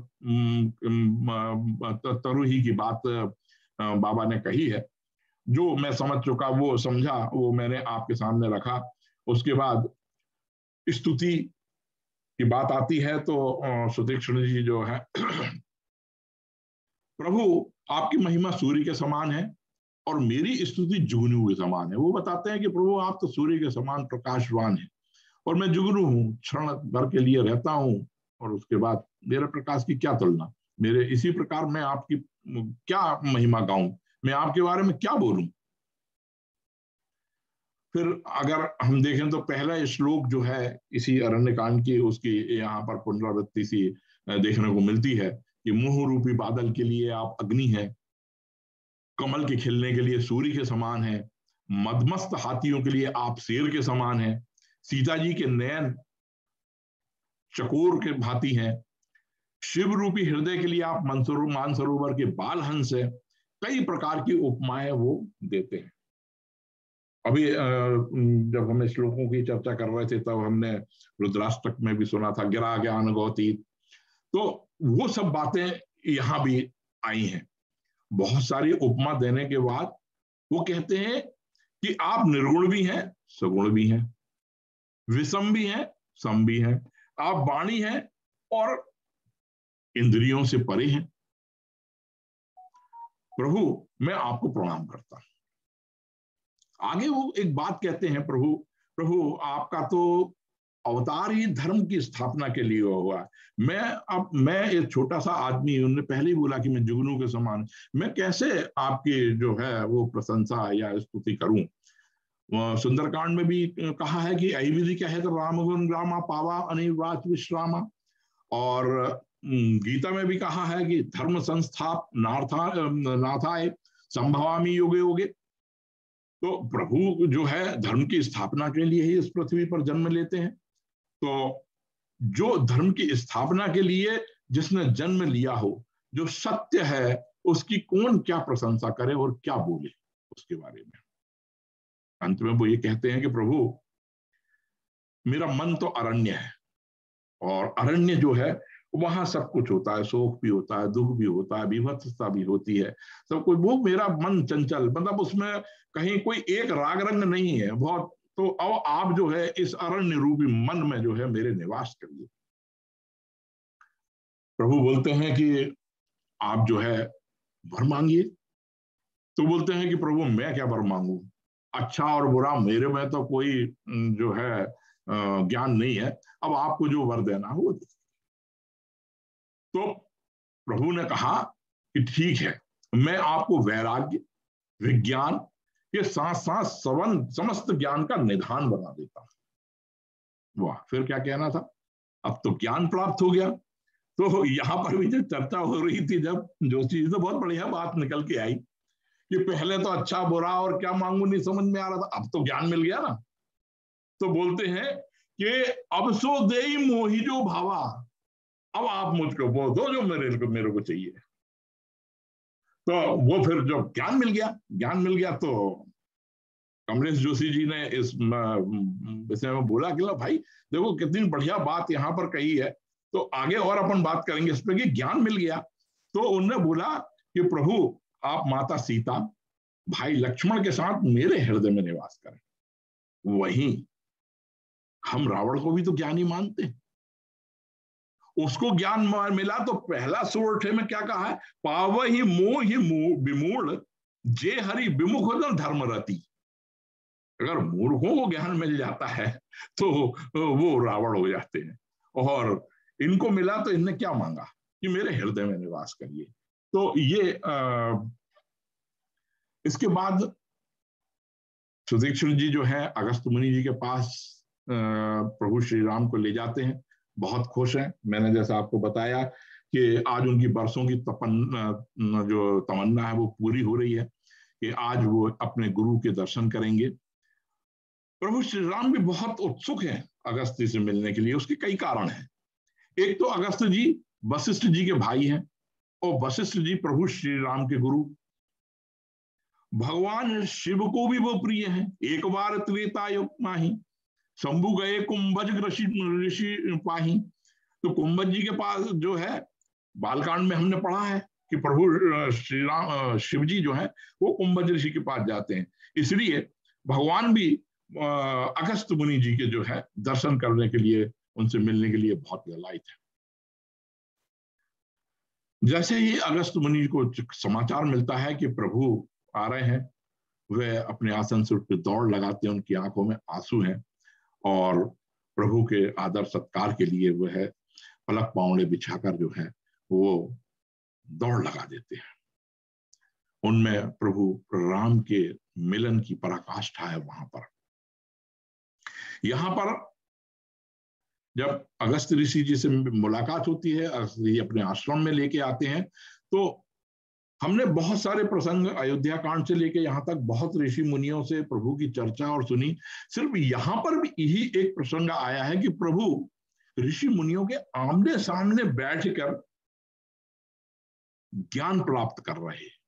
तरुही की बात बाबा ने कही है। जो मैं समझ चुका वो समझा, वो मैंने आपके सामने रखा। उसके बाद स्तुति की बात आती है तो सुतीक्ष्ण जी जो है प्रभु आपकी महिमा सूर्य के समान है और मेरी स्तुति जुगनू के समान है। वो बताते हैं कि प्रभु आप तो सूर्य के समान प्रकाशवान है और मैं जुगनू हूं, क्षण भर के लिए रहता हूं और उसके बाद मेरे प्रकाश की क्या तुलना। मेरे इसी प्रकार मैं आपकी क्या महिमा गाऊं, मैं आपके बारे में क्या बोलूं। फिर अगर हम देखें तो पहला श्लोक जो है इसी अरण्यकांड की, उसकी यहाँ पर पुनरावृत्ति सी देखने को मिलती है कि मुंह रूपी बादल के लिए आप अग्नि है, कमल के खिलने के लिए सूर्य के समान है, मदमस्त हाथियों के लिए आप शेर के समान है, सीता जी के नयन चकोर के भांति हैं, शिव रूपी हृदय के लिए आप मनसरो मानसरोवर के बाल हंस है। कई प्रकार की उपमाएं वो देते हैं। अभी जब हम श्लोकों की चर्चा कर रहे थे तब हमने रुद्राष्टक में भी सुना था गिरा ज्ञान गौती, तो वो सब बातें यहां भी आई हैं। बहुत सारी उपमा देने के बाद वो कहते हैं कि आप निर्गुण भी हैं, सगुण भी हैं, विषम भी हैं, सम भी हैं, आप वाणी हैं और इंद्रियों से परे हैं। प्रभु मैं आपको प्रणाम करता हूं। आगे वो एक बात कहते हैं, प्रभु प्रभु आपका तो अवतार ही धर्म की स्थापना के लिए हुआ। मैं अब मैं एक छोटा सा आदमी, उन्होंने पहले ही बोला कि मैं जुगनू के समान, मैं कैसे आपकी जो है वो प्रशंसा या स्तुति करूं। सुंदरकांड में भी कहा है कि ऐविधि क्या है तो राम गुण ग्रामा पावा अनिवाच विश्रामा, और गीता में भी कहा है कि धर्म संस्थाप नाथा नाथाए संभवामी योगे योगे। तो प्रभु जो है धर्म की स्थापना के लिए ही इस पृथ्वी पर जन्म लेते हैं। तो जो धर्म की स्थापना के लिए जिसने जन्म लिया हो, जो सत्य है, उसकी कौन क्या प्रशंसा करे और क्या बोले उसके बारे में। अंत में वो ये कहते हैं कि प्रभु मेरा मन तो अरण्य है, और अरण्य जो है वहां सब कुछ होता है, शोक भी होता है, दुख भी होता है, विभत्सता भी होती है, सब कुछ। वो मेरा मन चंचल, मतलब उसमें कहीं कोई एक राग रंग नहीं है बहुत। तो अब आप जो है इस अरण्य रूपी मन में जो है मेरे निवास करिए। प्रभु बोलते हैं कि आप जो है वर मांगिए। तो बोलते हैं कि प्रभु मैं क्या वर मांगू, अच्छा और बुरा मेरे में तो कोई जो है ज्ञान नहीं है, अब आपको जो वर देना हो। तो प्रभु ने कहा कि ठीक है, मैं आपको वैराग्य, विज्ञान के साथ साथ सवन समस्त ज्ञान का निधान बना देता हूं। वाह, फिर क्या कहना था, अब तो ज्ञान प्राप्त हो गया। तो यहां पर भी जो चर्चा हो रही थी, जब जो चीज तो बहुत बढ़िया बात निकल के आई कि पहले तो अच्छा बुरा और क्या मांगू नहीं समझ में आ रहा था, अब तो ज्ञान मिल गया ना। तो बोलते हैं कि अब सो देई मोहि जो भावा, अब आप मुझको वो दो जो मेरे को मेरे को चाहिए। तो वो फिर जो ज्ञान मिल गया, ज्ञान मिल गया तो कमलेश जोशी जी ने इस विषय में बोला कि भाई देखो कितनी बढ़िया बात यहाँ पर कही है, तो आगे और अपन बात करेंगे इस पर कि ज्ञान मिल गया। तो उन्होंने बोला कि प्रभु आप माता सीता, भाई लक्ष्मण के साथ मेरे हृदय में निवास करें। वहीं हम रावण को भी तो ज्ञानी मानते हैं, उसको ज्ञान मिला तो पहला सोरठे में क्या कहा है, पाव ही मोह ही विमूढ़ जे हरि विमुख धर्म रति। अगर मूर्खों को ज्ञान मिल जाता है तो वो रावण हो जाते हैं, और इनको मिला तो इनने क्या मांगा कि मेरे हृदय में निवास करिए। तो ये आ, इसके बाद सुदीक्षित जी जो है अगस्त मुनि जी के पास आ, प्रभु श्री राम को ले जाते हैं, बहुत खुश हैं। मैंने जैसा आपको बताया कि आज उनकी बरसों की तपन्ना जो तमन्ना है वो पूरी हो रही है कि आज वो अपने गुरु के दर्शन करेंगे। प्रभु श्री राम भी बहुत उत्सुक हैं अगस्त जी से मिलने के लिए। उसके कई कारण हैं। एक तो अगस्त जी वशिष्ठ जी के भाई हैं, और वशिष्ठ जी प्रभु श्री राम के गुरु। भगवान शिव को भी वो प्रिय हैं। एक बार त्रेता युग माही शंभु गए कुंभज ऋषि ऋषि पाही। तो कुंभज जी के पास जो है बालकांड में हमने पढ़ा है कि प्रभु श्री राम शिव जी जो है वो कुंभज ऋषि के पास जाते हैं, इसलिए भगवान भी अगस्त मुनि जी के जो है दर्शन करने के लिए, उनसे मिलने के लिए बहुत लालायित है। जैसे ही अगस्त मुनि को समाचार मिलता है कि प्रभु आ रहे हैं, वे अपने आसन से उठ के दौड़ लगाते हैं, उनकी आंखों में आंसू हैं, और प्रभु के आदर सत्कार के लिए वह पलक पावड़े बिछाकर जो है वो दौड़ लगा देते हैं। उनमें प्रभु राम के मिलन की पराकाष्ठा है वहां पर। यहां पर जब अगस्त ऋषि जी से मुलाकात होती है, अगस्त ऋषि अपने आश्रम में लेके आते हैं, तो हमने बहुत सारे प्रसंग अयोध्या कांड से लेके यहाँ तक बहुत ऋषि मुनियों से प्रभु की चर्चा और सुनी। सिर्फ यहाँ पर भी यही एक प्रसंग आया है कि प्रभु ऋषि मुनियों के आमने सामने बैठकर ज्ञान प्राप्त कर रहे हैं।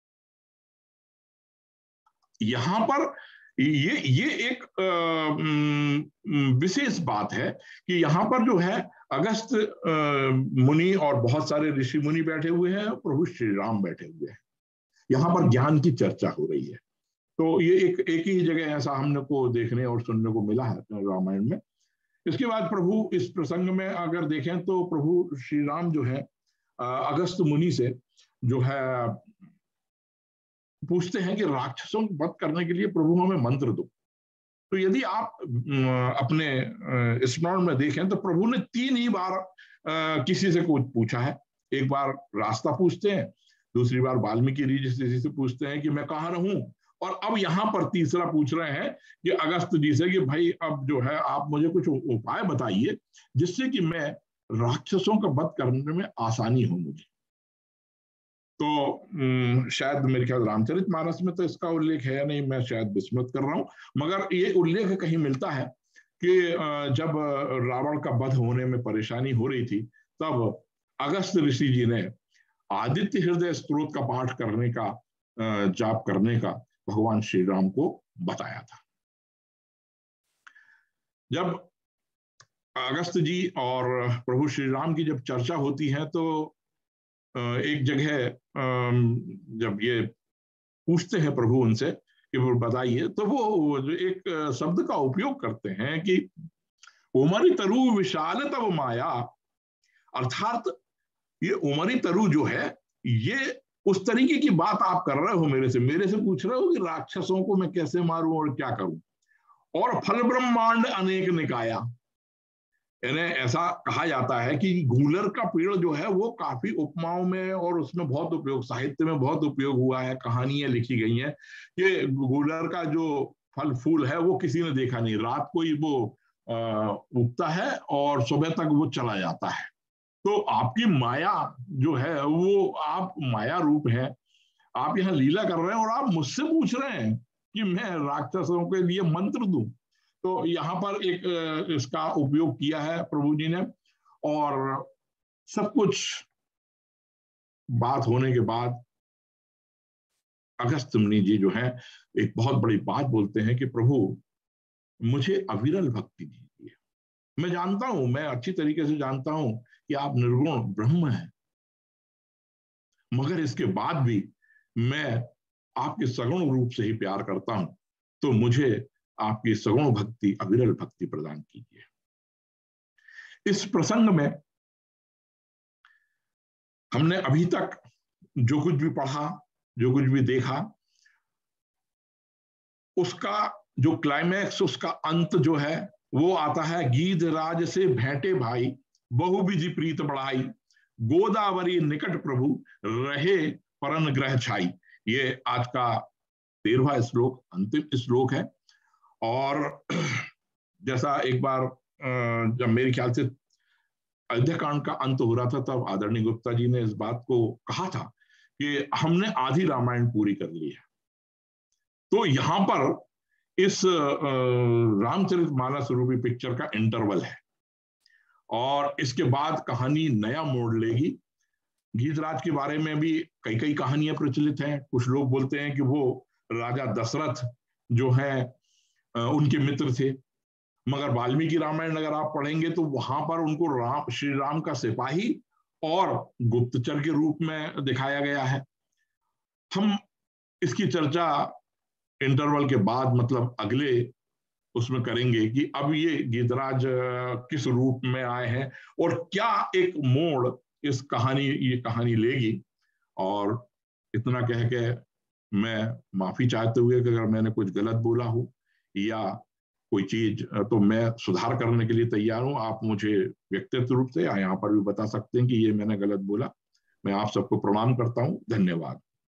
यहां पर ये ये एक विशेष बात है कि यहाँ पर जो है अगस्त मुनि और बहुत सारे ऋषि मुनि बैठे हुए हैं, प्रभु श्री राम बैठे हुए हैं। यहाँ पर ज्ञान की चर्चा हो रही है। तो ये एक एक ही जगह ऐसा हमने को देखने और सुनने को मिला है रामायण में। इसके बाद प्रभु इस प्रसंग में अगर देखें तो प्रभु श्री राम जो है अगस्त मुनि से जो है पूछते हैं कि राक्षसों को वध करने के लिए प्रभु हमें मंत्र दो। तो यदि आप अपने स्मरण में देखें तो प्रभु ने तीन ही बार किसी से कुछ पूछा है। एक बार रास्ता पूछते हैं, दूसरी बार वाल्मीकि ऋषि से पूछते हैं कि मैं कहाँ रहूं, और अब यहां पर तीसरा पूछ रहे हैं कि अगस्त जी से कि भाई अब जो है आप मुझे कुछ उपाय बताइए जिससे कि मैं राक्षसों का वध करने में आसानी हो मुझे। तो शायद मेरे ख्याल रामचरितमानस में तो इसका उल्लेख है नहीं, मैं शायद विस्मृत कर रहा हूं, मगर ये उल्लेख कहीं मिलता है कि जब रावण का वध होने में परेशानी हो रही थी तब अगस्त ऋषि जी ने आदित्य हृदय स्तोत्र का पाठ करने का, जाप करने का भगवान श्री राम को बताया था। जब अगस्त जी और प्रभु श्री राम की जब चर्चा होती है तो एक जगह जब ये पूछते हैं प्रभु उनसे कि वो बताइए, तो वो एक शब्द का उपयोग करते हैं कि उमरी तरु विशाल तब माया, अर्थात ये उमरी तरु जो है ये उस तरीके की बात आप कर रहे हो, मेरे से मेरे से पूछ रहे हो कि राक्षसों को मैं कैसे मारूं और क्या करूं, और फल ब्रह्मांड अनेक निकाया। यानी ऐसा कहा जाता है कि गूलर का पेड़ जो है वो काफी उपमाओं में और उसमें बहुत उपयोग, साहित्य में बहुत उपयोग हुआ है, कहानियां लिखी गई हैं कि गूलर का जो फल फूल है वो किसी ने देखा नहीं, रात को ही वो उगता है और सुबह तक वो चला जाता है। तो आपकी माया जो है वो आप माया रूप है, आप यहाँ लीला कर रहे हैं और आप मुझसे पूछ रहे हैं कि मैं राक्षसों के लिए मंत्र दूं। तो यहाँ पर एक इसका उपयोग किया है प्रभु जी ने, और सब कुछ बात होने के बाद अगस्त मुनि जी जो है एक बहुत बड़ी बात बोलते हैं कि प्रभु मुझे अविरल भक्ति दीजिए। मैं जानता हूं, मैं अच्छी तरीके से जानता हूं कि आप निर्गुण ब्रह्म हैं, मगर इसके बाद भी मैं आपके सगुण रूप से ही प्यार करता हूं, तो मुझे आपकी सगुण भक्ति, अविरल भक्ति प्रदान कीजिए। इस प्रसंग में हमने अभी तक जो कुछ भी पढ़ा, जो कुछ भी देखा, उसका जो क्लाइमैक्स, उसका अंत जो है वो आता है, गीध राज से भेंटे भाई, बहु बिधि प्रीत बढ़ाई, गोदावरी निकट प्रभु रहे परन ग्रह छाई। ये आज का तेरहवां श्लोक, अंतिम श्लोक है। और जैसा एक बार जब मेरे ख्याल से अयोध्या कांड का अंत हो रहा था तब आदरणीय गुप्ता जी ने इस बात को कहा था कि हमने आधी रामायण पूरी कर ली है। तो यहां पर इस रामचरितमानस रूपी पिक्चर का इंटरवल है और इसके बाद कहानी नया मोड़ लेगी। गीधराज के बारे में भी कई कई कहानियां प्रचलित हैं। कुछ लोग बोलते हैं कि वो राजा दशरथ जो है उनके मित्र थे, मगर वाल्मीकि रामायण अगर आप पढ़ेंगे तो वहां पर उनको राम श्री राम का सिपाही और गुप्तचर के रूप में दिखाया गया है। हम इसकी चर्चा इंटरवल के बाद, मतलब अगले उसमें करेंगे कि अब ये गीधराज किस रूप में आए हैं और क्या एक मोड़ इस कहानी ये कहानी लेगी। और इतना कह के मैं माफी चाहते हुए कि अगर मैंने कुछ गलत बोला हो या कोई चीज, तो मैं सुधार करने के लिए तैयार हूं। आप मुझे व्यक्तिगत रूप से या यहाँ पर भी बता सकते हैं कि ये मैंने गलत बोला। मैं आप सबको प्रणाम करता हूं। धन्यवाद।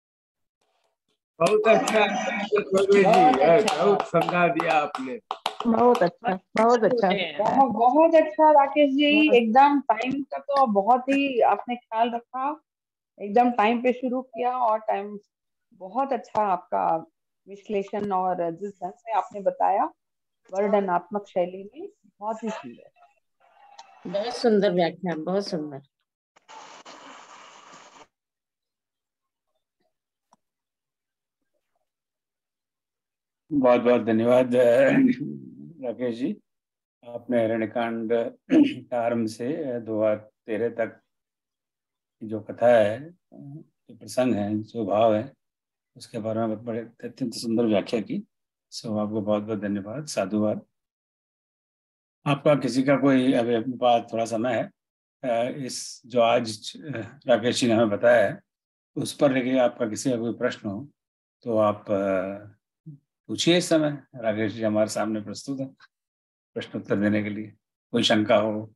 बहुत अच्छा जी, बहुत समझा दिया आपने। बहुत अच्छा, बहुत अच्छा, बहुत बहुत अच्छा राकेश जी, एकदम टाइम का तो बहुत ही आपने ख्याल रखा, एकदम टाइम पे शुरू किया और टाइम बहुत अच्छा आपका विश्लेषण और जिस ढंग से आपने बताया वर्णनात्मक शैली में, बहुत ही सुंदर, बहुत सुंदर व्याख्यान, बहुत सुंदर। बहुत बहुत धन्यवाद राकेश जी। आपने अरण्यकांड आरंभ से दो हजार तेरह तक जो कथा है, जो प्रसंग है, जो भाव है, उसके बारे में बड़े अत्यंत सुंदर व्याख्या की। सो आपको बहुत बहुत धन्यवाद, साधुवाद। आपका किसी का कोई अभी बात थोड़ा समय है, इस जो आज राकेश जी ने हमें बताया है उस पर लेके आपका किसी का कोई प्रश्न हो तो आप पूछिए। इस समय राकेश जी हमारे सामने प्रस्तुत है प्रश्न उत्तर देने के लिए। कोई शंका हो?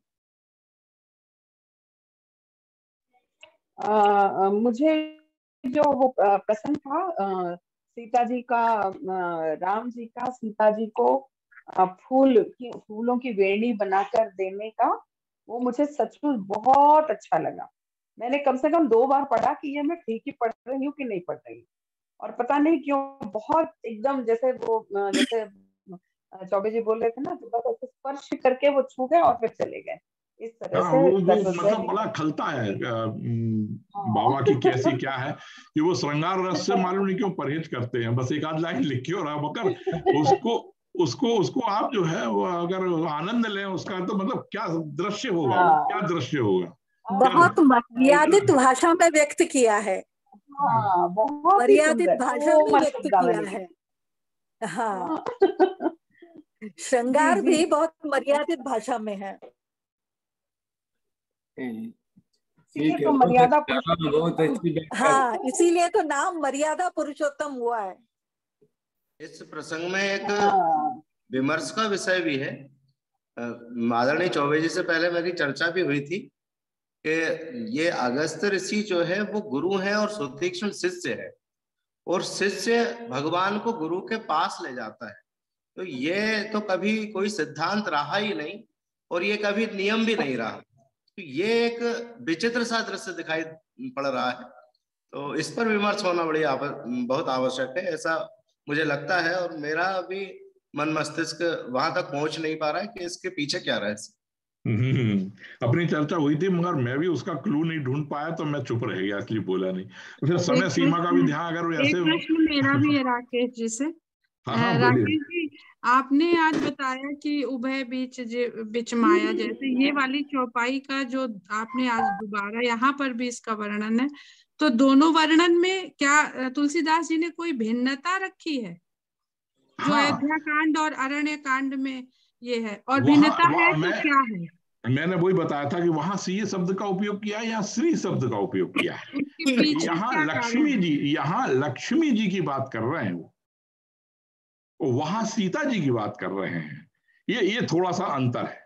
आ, मुझे जो वो प्रसंग था सीता जी का, राम जी का सीता जी को फूल की फूलों की वेणी बनाकर देने का, वो मुझे सचमुच बहुत अच्छा लगा। मैंने कम से कम दो बार पढ़ा कि ये मैं ठीक ही पढ़ रही हूँ कि नहीं पढ़ रही हूँ, और पता नहीं क्यों बहुत एकदम जैसे वो जैसे चौबे जी बोल रहे थे ना, तो बस ऐसे स्पर्श करके वो छू गए और फिर चले गए, इस तरह हाँ, से वो वो दत्तोदय मतलब जी बड़ा का। खलता है हाँ। बाबा की कैसी क्या है कि वो श्रृंगार रस से मालूम नहीं क्यों परहेज करते हैं, बस एक आध लाइन लिखी और आप मगर उसको उसको उसको आप जो है वो अगर आनंद लें उसका, तो मतलब क्या दृश्य होगा, वो क्या दृश्य होगा, बहुत मर्यादित भाषा में व्यक्त किया है। हाँ, बहुत ही मर्यादित सुंदर, भाषा में कोमल व्यक्त किया शब्दावली। है। हाँ, जी श्रृंगार जी। भी बहुत मर्यादित भाषा में है। इसीलिए ठीक है, तो बहुत मर्यादा अच्छी पुरुषोत्तम। बहुत अच्छी व्याख्या। हाँ, इसीलिए तो नाम मर्यादा पुरुषोत्तम हुआ है। इस प्रसंग में एक हाँ, विमर्श का विषय भी है। आदरणीय चौबे जी से पहले मेरी चर्चा भी हुई थी कि ये अगस्त्य ऋषि जो है वो गुरु है और सुतीक्ष्ण शिष्य है, और शिष्य भगवान को गुरु के पास ले जाता है। तो ये तो कभी कोई सिद्धांत रहा ही नहीं, और ये कभी नियम भी नहीं रहा। तो ये एक विचित्र सा दृश्य दिखाई पड़ रहा है, तो इस पर विमर्श होना बड़ी बहुत आवश्यक है, ऐसा मुझे लगता है। और मेरा अभी मन मस्तिष्क वहां तक पहुंच नहीं पा रहा है कि इसके पीछे क्या रहस्य। अपनी चर्चा हुई थी मगर मैं भी उसका क्लू नहीं ढूंढ पाया, तो मैं चुप रह गया, इसलिए बोला नहीं। फिर समय सीमा का भी ध्यान अगर एक वैसे। प्रश्न मेरा भी है राकेश जी से। हाँ हाँ, राकेश जी, आपने आज बताया कि उभय बीच बीच माया, जैसे ये वाली चौपाई का जो आपने आज दोबारा यहाँ पर भी इसका वर्णन है, तो दोनों वर्णन में क्या तुलसीदास जी ने कोई भिन्नता रखी है? जो हाँ, अयोध्या कांड और अरण्य कांड में ये है, और वहाँ भिन्नता है वहाँ तो मैं क्या है? मैंने वही बताया था कि वहां सी शब्द का उपयोग किया है, यहाँ श्री शब्द का उपयोग किया है। उसके पीछे यहाँ क्या लक्ष्मी कारण? जी यहाँ लक्ष्मी जी की बात कर रहे हैं वो, वहां सीता जी की बात कर रहे हैं। ये ये थोड़ा सा अंतर है,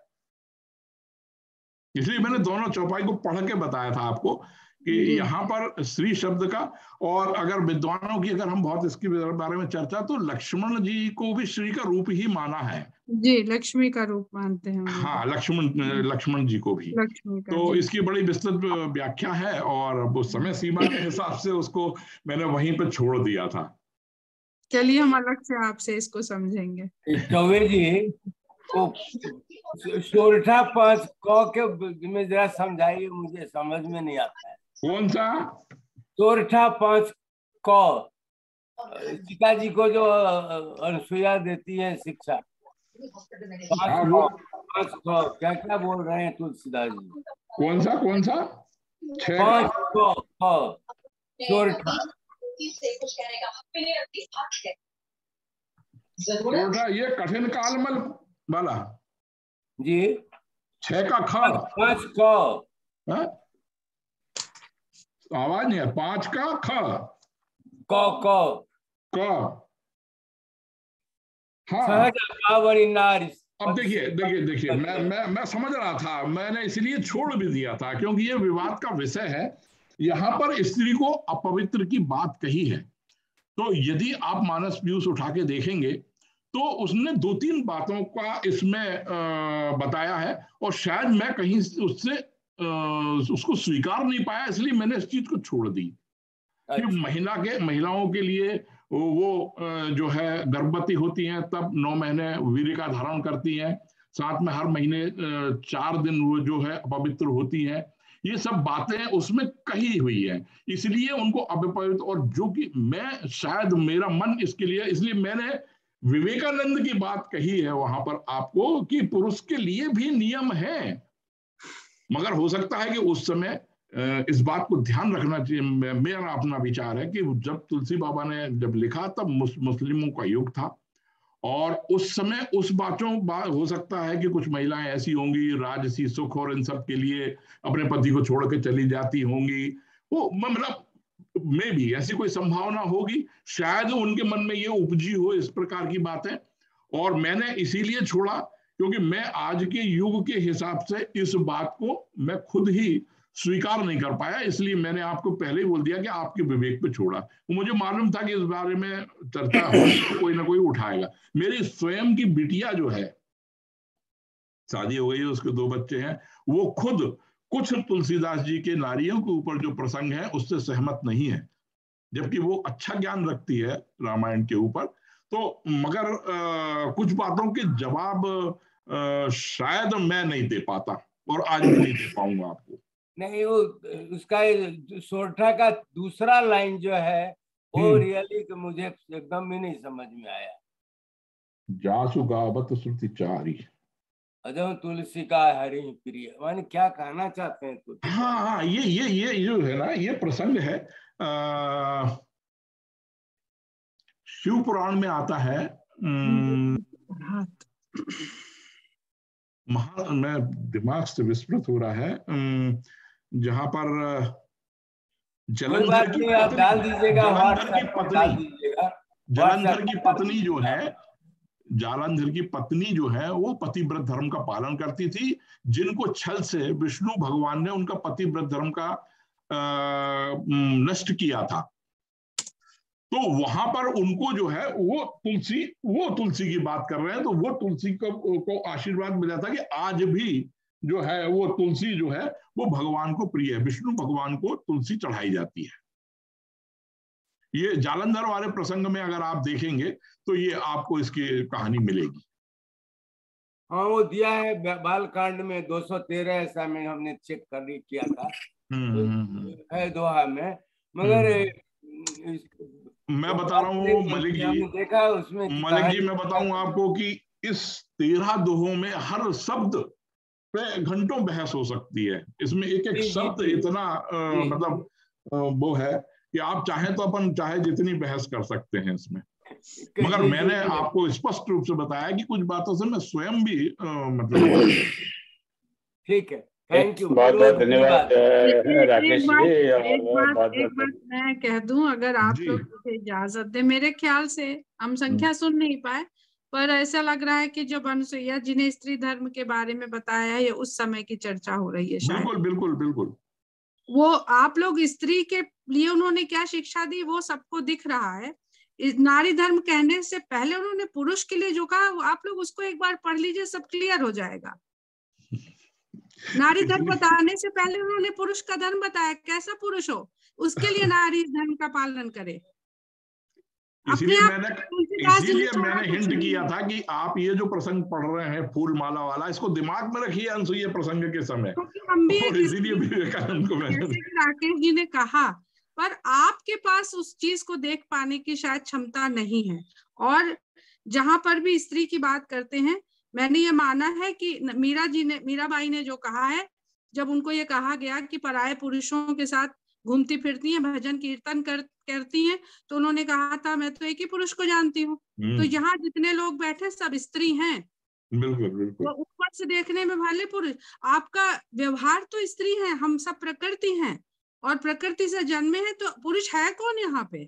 इसलिए मैंने दोनों चौपाई को पढ़ के बताया था आपको कि यहाँ पर श्री शब्द का, और अगर विद्वानों की अगर हम बहुत इसके बारे में चर्चा, तो लक्ष्मण जी को भी श्री का रूप ही माना है। जी, लक्ष्मी का रूप मानते हैं। हाँ, लक्ष्मण लक्ष्मण जी को भी। लक्ष्मी का, तो जी। इसकी बड़ी विस्तृत व्याख्या है, और वो समय सीमा के हिसाब से उसको मैंने वहीं पर छोड़ दिया था। चलिए, हम अलग से आपसे इसको समझेंगे। चौबे जी को सोरठा पांच क के में जरा समझाइए, मुझे समझ में नहीं आता है। कौन सा? सोरठा पांच क, सीता जी को जो अनुसुईया देती है शिक्षा, पांच क पांच क क्या क्या बोल रहे हैं तुलसीदास जी? कौन सा कौन सा? पांच क क सोरठा। सोरठा ये कठिन कालमल वाला जी, छह का ख। पांच क, आवाज नहीं है। पांच का ख, क क क। हाँ, सहज नारी। अब देखिए देखिए देखिए मैं मैं मैं समझ रहा था, मैंने इसलिए छोड़ भी दिया था क्योंकि ये विवाद का विषय है। यहाँ पर स्त्री को अपवित्र की बात कही है, तो यदि आप मानस व्यूज उठा के देखेंगे तो उसने दो तीन बातों का इसमें बताया है, और शायद मैं कहीं उससे उसको स्वीकार नहीं पाया, इसलिए मैंने इस चीज को छोड़ दी। कि महिला के महिलाओं के लिए वो जो है गर्भवती होती हैं तब नौ महीने वीर्य का धारण करती हैं, साथ में हर महीने चार दिन वो जो है अपवित्र होती हैं, ये सब बातें उसमें कही हुई है, इसलिए उनको अपवित्र। और जो कि मैं शायद मेरा मन इसके लिए, इसलिए मैंने विवेकानंद की बात कही है वहां पर आपको कि पुरुष के लिए भी नियम है, मगर हो सकता है कि उस समय इस बात को ध्यान रखना चाहिए। मेरा अपना विचार है कि जब तुलसी बाबा ने जब लिखा तब मुस्लिमों का युग था, और उस समय उस बातों बात हो सकता है कि कुछ महिलाएं ऐसी होंगी राजसी सुख और इन सब के लिए अपने पति को छोड़ के चली जाती होंगी, वो मतलब में भी ऐसी कोई संभावना होगी, शायद उनके मन में ये उपजी हो इस प्रकार की बातें। और मैंने इसीलिए छोड़ा क्योंकि मैं आज के युग के हिसाब से इस बात को मैं खुद ही स्वीकार नहीं कर पाया, इसलिए मैंने आपको पहले ही बोल दिया कि आपके विवेक पे छोड़ा। मुझे मालूम था कि इस बारे में चर्चा होगी तो कोई ना कोई उठाएगा। मेरी स्वयं की बिटिया जो है, शादी हो गई है, उसके दो बच्चे हैं, वो खुद कुछ तुलसीदास जी के नारियों के ऊपर जो प्रसंग है उससे सहमत नहीं है, जबकि वो अच्छा ज्ञान रखती है रामायण के ऊपर। तो मगर आ, कुछ बातों के जवाब आ, शायद मैं नहीं दे पाता और आज भी नहीं दे पाऊंगा आपको। नहीं, वो उसका सोरठा का दूसरा लाइन जो है वो रियली तो मुझे एकदम भी नहीं समझ में आया। जासु गावत श्रुति चारी अजो तुलसी का हरि प्रिय, माने क्या कहना चाहते हैं तो? हाँ हाँ, ये ये ये जो है ना, ये प्रसंग है, आ, शिव पुराण में आता है। महा मैं दिमाग से विस्मृत हो रहा है, जहां पर जलंधर की पत्नी, डाल दीजिएगा, जलंधर की पत्नी जलंधर की पत्नी जो है जालंधर की पत्नी जो है वो पतिव्रत धर्म का पालन करती थी, जिनको छल से विष्णु भगवान ने उनका पतिव्रत धर्म का नष्ट किया था। तो वहां पर उनको जो है वो तुलसी वो तुलसी की बात कर रहे हैं, तो वो तुलसी को, को आशीर्वाद मिला था कि आज भी जो है वो तुलसी जो है वो भगवान को प्रिय है, विष्णु भगवान को तुलसी चढ़ाई जाती है। ये जालंधर वाले प्रसंग में अगर आप देखेंगे तो ये आपको इसकी कहानी मिलेगी। हाँ, वो दिया है बालकांड में दो सौ तेरह, ऐसा में हमने चेक कर किया था, तो है दोहा में। मगर मैं बता रहा हूँ मलिक जी, देखा उसमें मलिक जी मैं बताऊं आपको कि इस तेरह दोहों में हर शब्द पे घंटों बहस हो सकती है। इसमें एक एक शब्द इतना आ, मतलब आ, वो है कि आप चाहें तो अपन चाहे जितनी बहस कर सकते हैं इसमें। मगर मैंने आपको स्पष्ट रूप से बताया कि कुछ बातों से मैं स्वयं भी आ, मतलब ठीक है। थैंक यू, बहुत बहुत धन्यवाद राकेश जी। एक बात एक बात मैं कह दूं, अगर आप लोग मुझे इजाजत दे, मेरे ख्याल से हम संख्या सुन नहीं पाए, पर ऐसा लग रहा है कि जो अनुसुईया जी ने स्त्री धर्म के बारे में बताया है, ये उस समय की चर्चा हो रही है शायद। बिल्कुल बिल्कुल बिल्कुल। वो आप लोग स्त्री के लिए उन्होंने क्या शिक्षा दी वो सबको दिख रहा है। नारी धर्म कहने से पहले उन्होंने पुरुष के लिए जो कहा, आप लोग उसको एक बार पढ़ लीजिए, सब क्लियर हो जाएगा। नारी धर्म बताने से पहले उन्होंने पुरुष का धर्म बताया, कैसा पुरुष हो उसके लिए नारी धर्म का पालन करे। इसीलिए मैंने इसीलिए मैंने हिंट किया था कि आप ये जो प्रसंग पढ़ रहे हैं फूल माला वाला, इसको दिमाग में रखिए अनुसुईया प्रसंग के समय। हम भी इसीलिए विवेकानंद को मैंने, जैसे कि राकेश जी ने कहा, पर आपके पास उस चीज को देख पाने की शायद क्षमता नहीं है। और जहां पर भी स्त्री की बात करते हैं, मैंने ये माना है कि मीरा जी ने मीराबाई ने जो कहा है, जब उनको ये कहा गया कि पराये पुरुषों के साथ घूमती फिरती हैं, भजन कीर्तन कर, करती हैं, तो उन्होंने कहा था मैं तो एक ही पुरुष को जानती हूँ। तो यहाँ जितने लोग बैठे सब स्त्री हैं। बिल्कुल बिल्कुल। तो ऊपर से देखने में भले पुरुष, आपका व्यवहार तो स्त्री है, हम सब प्रकृति हैं और प्रकृति से जन्मे हैं, तो पुरुष है कौन यहाँ पे?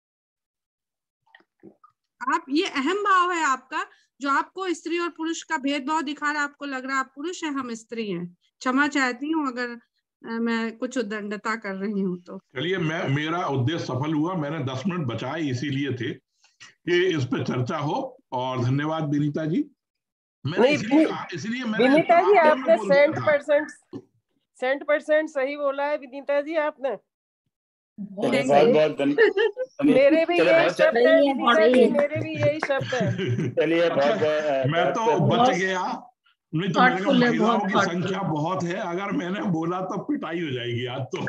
आप ये अहम भाव है आपका, जो आपको स्त्री और पुरुष का भेदभाव दिखा रहा है, आपको लग रहा है आप पुरुष हैं हम स्त्री हैं। क्षमा चाहती हूँ अगर मैं कुछ उद्दंडता कर रही हूँ तो। चलिए, मैं मेरा उद्देश्य सफल हुआ, मैंने दस मिनट बचाए इसीलिए थे कि इस पे चर्चा हो। और धन्यवाद विनीता जी। मैंने इसलिए कहा, इसलिए मैंने विनीता जी आपने सेंट परसेंट सेंट परसेंट सही बोला है विनीता जी आपने। बहुत बहुत धन्यवाद। मेरे भी यही शब्द है विनीता जी, मेरे भी यही शब्द है। चलिए बहुत बहुत मैं तो बच गया, नहीं तो मैंने कहा महिलाओं की संख्या बहुत है, अगर मैंने बोला तो पिटाई हो जाएगी आज तो।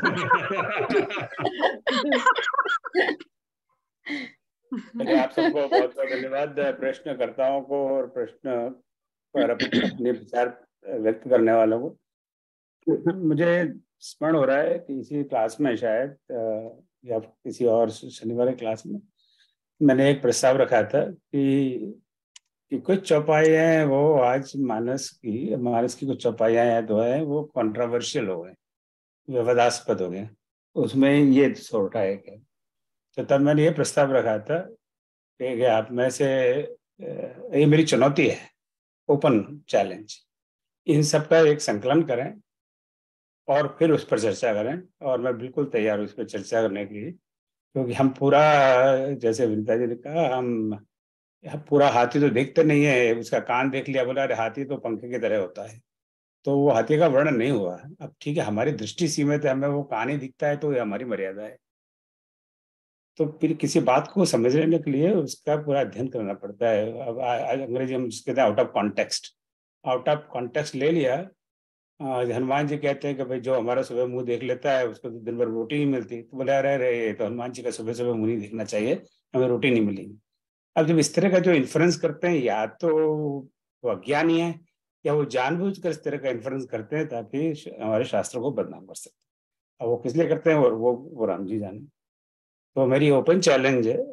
चलिए, आप सबको बहुत बहुत धन्यवाद, प्रश्नकर्ताओं को और प्रश्न पर अपने विचार व्यक्त करने वालों को। मुझे स्मरण हो रहा है कि इसी क्लास में शायद या किसी और शनिवार क्लास में मैंने एक प्रस्ताव रखा था कि कि कुछ चौपाइयाँ हैं वो आज मानस की मानस की कुछ चौपाइयाँ हैं तो है वो कंट्रोवर्शियल हो गए, विवादास्पद हो गए, उसमें ये सोटा है क्या। तो तब मैंने ये प्रस्ताव रखा था कि आप में से, ये मेरी चुनौती है, ओपन चैलेंज, इन सब का एक संकलन करें और फिर उस पर चर्चा करें, और मैं बिल्कुल तैयार हूँ उस पर चर्चा करने के लिए, क्योंकि हम पूरा, जैसे विनीता जी ने कहा, हम पूरा हाथी तो देखते नहीं है, उसका कान देख लिया, बोला अरे हाथी तो पंखे की तरह होता है, तो वो हाथी का वर्णन नहीं हुआ। अब ठीक है, हमारी दृष्टि सीमित है, हमें वो कान ही दिखता है, तो ये हमारी मर्यादा है। तो फिर किसी बात को समझने के लिए उसका पूरा अध्ययन करना पड़ता है। अब अंग्रेजी हम कहते हैं out of context, out of context ले लिया। हनुमान जी कहते हैं कि भाई जो हमारा सुबह मुंह देख लेता है उसको तो दिन भर रोटी नहीं मिलती, तो बोले अरे अरे तो हनुमान जी का सुबह सुबह मुंह नहीं देखना चाहिए, हमें रोटी नहीं मिलेगी। अब जब इस तरह का जो इन्फ्रेंस करते हैं, या तो वो अज्ञानी है या वो जानबूझकर इस तरह का इन्फ्रेंस करते हैं ताकि हमारे शास्त्रों को बदनाम कर सकते हैं। अब वो किस लिए करते हैं और वो वो राम जी जाने। तो मेरी ओपन चैलेंज है,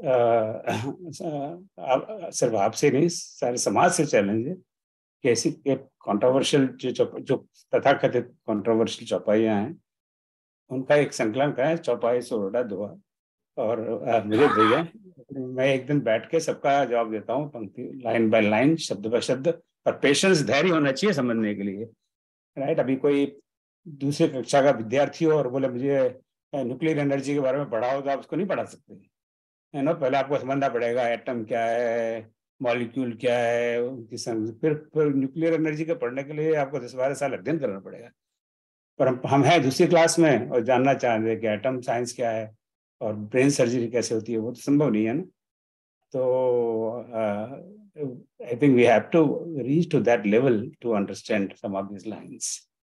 सिर्फ आपसे नहीं, सारे समाज से चैलेंज है कि ऐसी कंट्रोवर्शियल जो जो तथाकथित कंट्रोवर्शियल चौपाइयाँ हैं, उनका एक संकलन करें, चौपाई से उड़ा धुआ, और आ, मुझे भैया मैं एक दिन बैठ के सबका जवाब देता हूँ, पंक्ति लाइन बाय लाइन, शब्द बाय शब्द, और पेशेंस, धैर्य होना चाहिए समझने के लिए, राइट। अभी कोई दूसरे कक्षा का विद्यार्थी हो और बोले मुझे न्यूक्लियर एनर्जी के बारे में पढ़ाओ, तो आप उसको नहीं पढ़ा सकते, है ना। पहले आपको समझना पड़ेगा एटम क्या है, मॉलिक्यूल क्या है, उनकी फिर फिर न्यूक्लियर एनर्जी के पढ़ने के लिए आपको दस बारह साल अध्ययन करना पड़ेगा। पर हम हम हैं दूसरी क्लास में और जानना चाह रहे हैं कि एटम साइंस क्या है और ब्रेन सर्जरी कैसे होती है, वो तो संभव नहीं है ना। तो I think we have to reach to that level to understand some of this lines.